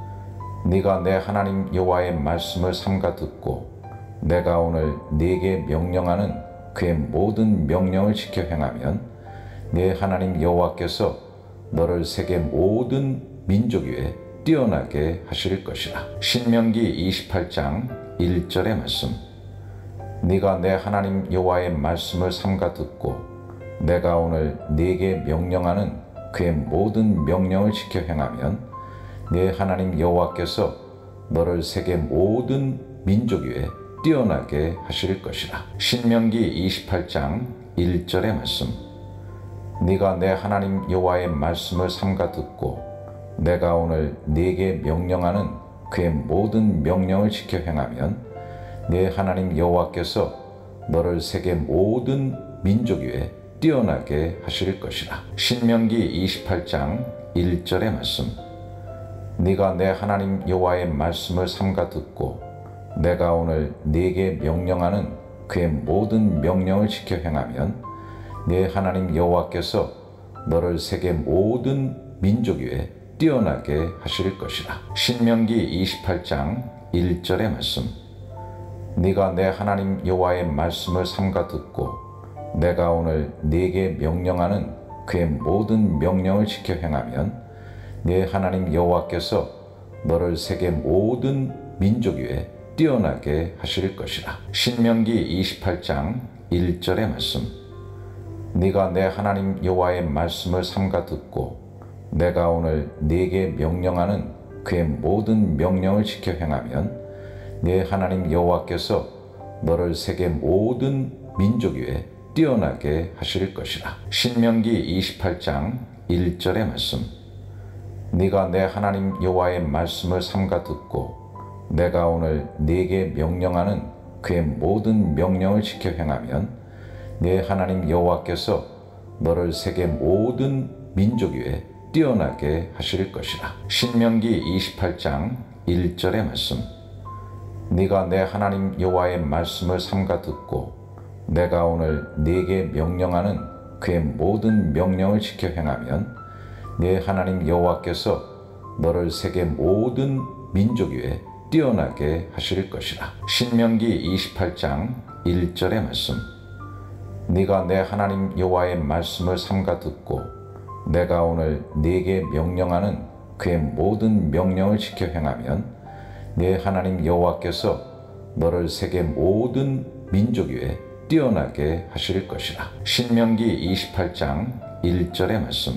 A: 네가 내 하나님 여호와의 말씀을 삼가 듣고 내가 오늘 네게 명령하는 그의 모든 명령을 지켜 행하면 네 하나님 여호와께서 너를 세계 모든 민족 위에 뛰어나게 하실 것이라. 신명기 이십팔 장 일 절의 말씀. 네가 내 하나님 여호와의 말씀을 삼가 듣고 내가 오늘 네게 명령하는 그의 모든 명령을 지켜 행하면 네 하나님 여호와께서 너를 세계 모든 민족 위에 뛰어나게 하실 것이라. 신명기 이십팔 장 일 절의 말씀. 네가 내 하나님 여호와의 말씀을 삼가 듣고 내가 오늘 네게 명령하는 그의 모든 명령을 지켜 행하면 네 하나님 여호와께서 너를 세계 모든 민족 위에 뛰어나게 하실 것이라. 신명기 이십팔 장 일 절의 말씀. 네가 내 하나님 여호와의 말씀을 삼가 듣고 내가 오늘 네게 명령하는 그의 모든 명령을 지켜 행하면 네 하나님 여호와께서 너를 세계 모든 민족 위에 뛰어나게 하실 것이라. 신명기 이십팔 장 일 절의 말씀. 네가 내 하나님 여호와의 말씀을 삼가 듣고 내가 오늘 네게 명령하는 그의 모든 명령을 지켜 행하면 네 하나님 여호와께서 너를 세계 모든 민족 위에 뛰어나게 하실 것이라. 신명기 이십팔 장 일 절의 말씀. 네가 내 하나님 여호와의 말씀을 삼가 듣고 내가 오늘 네게 명령하는 그의 모든 명령을 지켜 행하면 네 하나님 여호와께서 너를 세계 모든 민족 위에 뛰어나게 하실 것이라. 신명기 이십팔 장 일 절의 말씀. 네가 내 하나님 여호와의 말씀을 삼가 듣고 내가 오늘 네게 명령하는 그의 모든 명령을 지켜 행하면 네 하나님 여호와께서 너를 세계 모든 민족 위에 뛰어나게 하실 것이라. 신명기 이십팔 장 일 절의 말씀. 네가 내 하나님 여호와의 말씀을 삼가 듣고 내가 오늘 네게 명령하는 그의 모든 명령을 지켜 행하면 네 하나님 여호와께서 너를 세계 모든 민족 위에 뛰어나게 하실 것이라. 신명기 이십팔 장 일 절의 말씀. 네가 내 하나님 여호와의 말씀을 삼가 듣고 내가 오늘 네게 명령하는 그의 모든 명령을 지켜 행하면 네 하나님 여호와께서 너를 세계 모든 민족 위에 뛰어나게 하실 것이라. 신명기 이십팔 장 일 절의 말씀.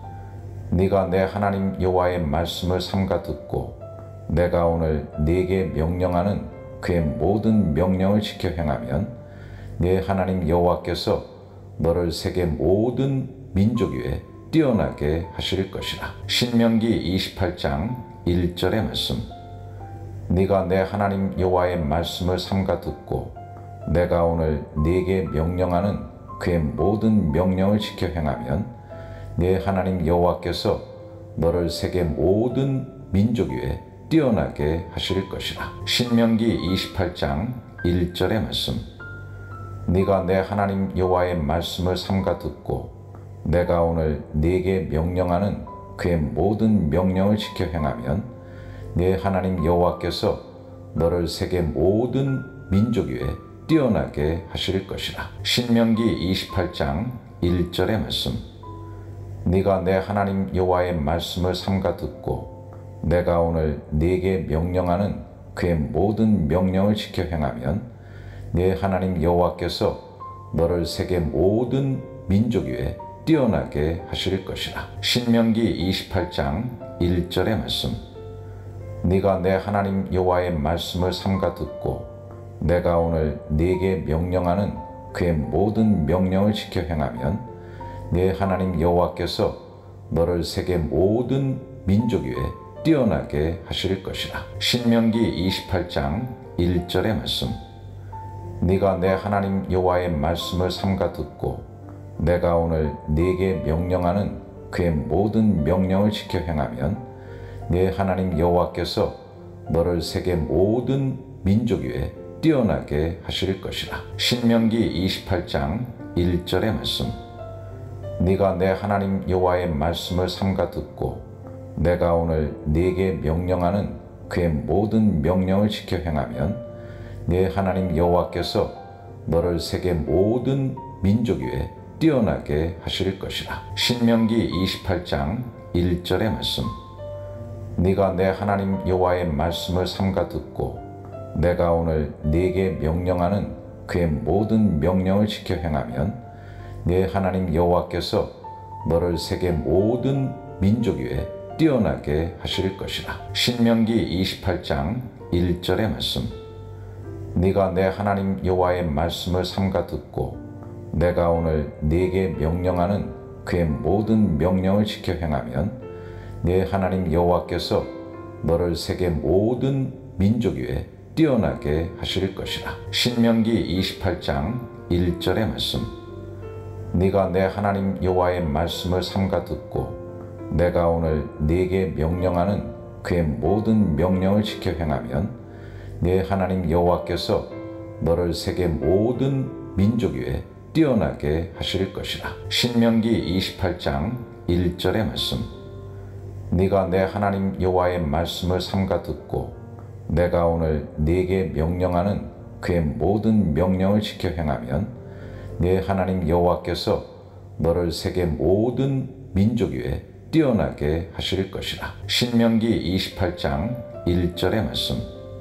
A: 네가 내 하나님 여호와의 말씀을 삼가 듣고 내가 오늘 네게 명령하는 그의 모든 명령을 지켜 행하면 네 하나님 여호와께서 너를 세계 모든 민족 위에 뛰어나게 하실 것이라. 신명기 이십팔 장 일 절의 말씀. 네가 내 하나님 여호와의 말씀을 삼가 듣고 내가 오늘 네게 명령하는 그의 모든 명령을 지켜 행하면 네 하나님 여호와께서 너를 세계 모든 민족 위에 뛰어나게 하실 것이라. 신명기 이십팔 장 일 절의 말씀. 네가 내 하나님 여호와의 말씀을 삼가 듣고 내가 오늘 네게 명령하는 그의 모든 명령을 지켜 행하면 네 하나님 여호와께서 너를 세계 모든 민족 위에 뛰어나게 하실 것이라. 신명기 이십팔 장 일 절의 말씀. 네가 내 하나님 여호와의 말씀을 삼가 듣고 내가 오늘 네게 명령하는 그의 모든 명령을 지켜 행하면 네 하나님 여호와께서 너를 세계 모든 민족 위에 뛰어나게 하실 것이라. 신명기 이십팔 장 일 절의 말씀. 네가 내 하나님 여호와의 말씀을 삼가 듣고 내가 오늘 네게 명령하는 그의 모든 명령을 지켜 행하면 네 하나님 여호와께서 너를 세계 모든 민족 위에 뛰어나게 하실 것이라. 신명기 이십팔 장 일 절의 말씀. 네가 내 하나님 여호와의 말씀을 삼가 듣고 내가 오늘 네게 명령하는 그의 모든 명령을 지켜 행하면 네 하나님 여호와께서 너를 세계 모든 민족 위에 뛰어나게 하실 것이라. 신명기 이십팔 장 일 절의 말씀. 네가 내 하나님 여호와의 말씀을 삼가 듣고 내가 오늘 네게 명령하는 그의 모든 명령을 지켜 행하면 네 하나님 여호와께서 너를 세계 모든 민족 위에 뛰어나게 하실 것이라. 신명기 이십팔 장 일 절의 말씀. 네가 내 하나님 여호와의 말씀을 삼가 듣고 내가 오늘 네게 명령하는 그의 모든 명령을 지켜 행하면 네 하나님 여호와께서 너를 세계 모든 민족 위에 뛰어나게 하실 것이라. 신명기 이십팔 장 일 절의 말씀. 네가 내 하나님 여호와의 말씀을 삼가 듣고 내가 오늘 네게 명령하는 그의 모든 명령을 지켜 행하면 네 하나님 여호와께서 너를 세계 모든 민족 위에 뛰어나게 하실 것이라. 신명기 이십팔 장 일 절의 말씀. 네가 내 하나님 여호와의 말씀을 삼가 듣고 내가 오늘 네게 명령하는 그의 모든 명령을 지켜 행하면 네 하나님 여호와께서 너를 세계 모든 민족 위에 뛰어나게 하실 것이라. 신명기 이십팔 장 일 절의 말씀. 네가 내 하나님 여호와의 말씀을 삼가 듣고 내가 오늘 네게 명령하는 그의 모든 명령을 지켜 행하면 네 하나님 여호와께서 너를 세계 모든 민족 위에 뛰어나게 하실 것이라. 신명기 이십팔 장 일 절의 말씀.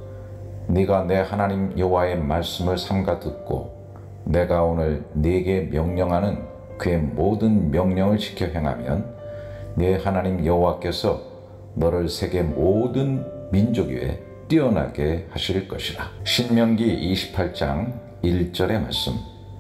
A: 네가 내 하나님 여호와의 말씀을 삼가 듣고 내가 오늘 네게 명령하는 그의 모든 명령을 지켜 행하면 네 하나님 여호와께서 너를 세계 모든 민족 위에 뛰어나게 하실 것이라. 신명기 이십팔 장 일 절의 말씀.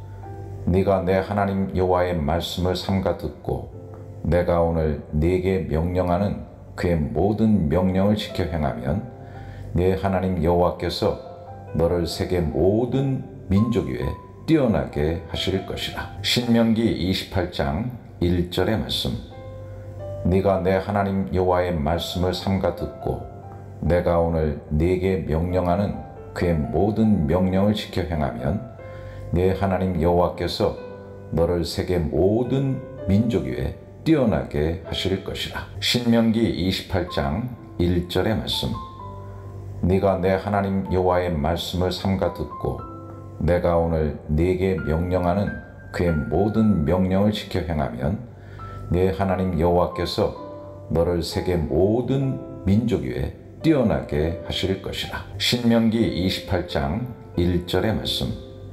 A: 네가 내 하나님 여호와의 말씀을 삼가 듣고 내가 오늘 네게 명령하는 그의 모든 명령을 지켜 행하면 네 하나님 여호와께서 너를 세계 모든 민족 위에 뛰어나게 하실 것이라. 신명기 이십팔 장 일 절의 말씀. 네가 내 하나님 여호와의 말씀을 삼가 듣고 내가 오늘 네게 명령하는 그의 모든 명령을 지켜 행하면 네 하나님 여호와께서 너를 세계 모든 민족 위에 뛰어나게 하실 것이라. 신명기 이십팔 장 일 절의 말씀. 네가 내 하나님 여호와의 말씀을 삼가 듣고 내가 오늘 네게 명령하는 그의 모든 명령을 지켜 행하면 네 하나님 여호와께서 너를 세계 모든 민족 위에 뛰어나게 하실 것이라. 신명기 이십팔 장 일 절의 말씀.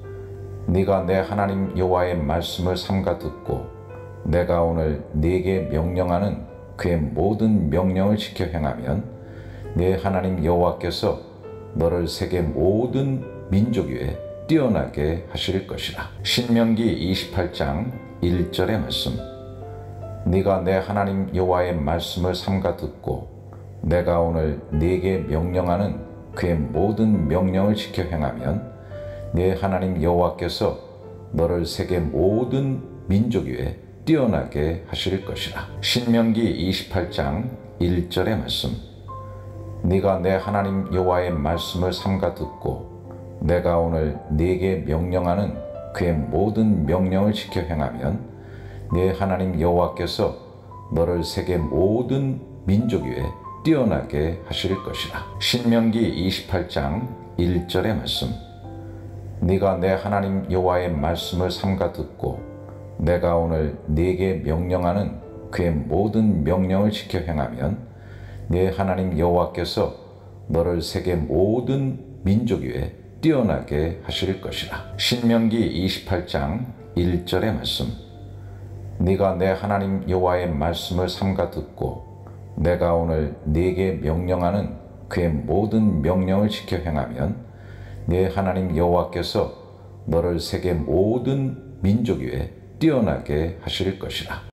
A: 네가 내 하나님 여호와의 말씀을 삼가 듣고 내가 오늘 네게 명령하는 그의 모든 명령을 지켜 행하면 네 하나님 여호와께서 너를 세계 모든 민족 위에 뛰어나게 하실 것이라. 신명기 이십팔 장 일 절의 말씀. 네가 내 하나님 여호와의 말씀을 삼가 듣고 내가 오늘 네게 명령하는 그의 모든 명령을 지켜 행하면 네 하나님 여호와께서 너를 세계 모든 민족 위에 뛰어나게 하실 것이라. 신명기 이십팔 장 일 절의 말씀. 네가 내 하나님 여호와의 말씀을 삼가 듣고 내가 오늘 네게 명령하는 그의 모든 명령을 지켜 행하면 네 하나님 여호와께서 너를 세계 모든 민족 위에 뛰어나게 하실 것이라. 신명기 이십팔 장 일 절의 말씀. 네가 내 하나님 여호와의 말씀을 삼가 듣고 내가 오늘 네게 명령하는 그의 모든 명령을 지켜 행하면 네 하나님 여호와께서 너를 세계 모든 민족 위에 뛰어나게 하실 것이라. 신명기 이십팔 장 일 절의 말씀. 네가 내 하나님 여호와의 말씀을 삼가 듣고 내가 오늘 네게 명령하는 그의 모든 명령을 지켜 행하면 네 하나님 여호와께서 너를 세계 모든 민족 위에 뛰어나게 하실 것이라.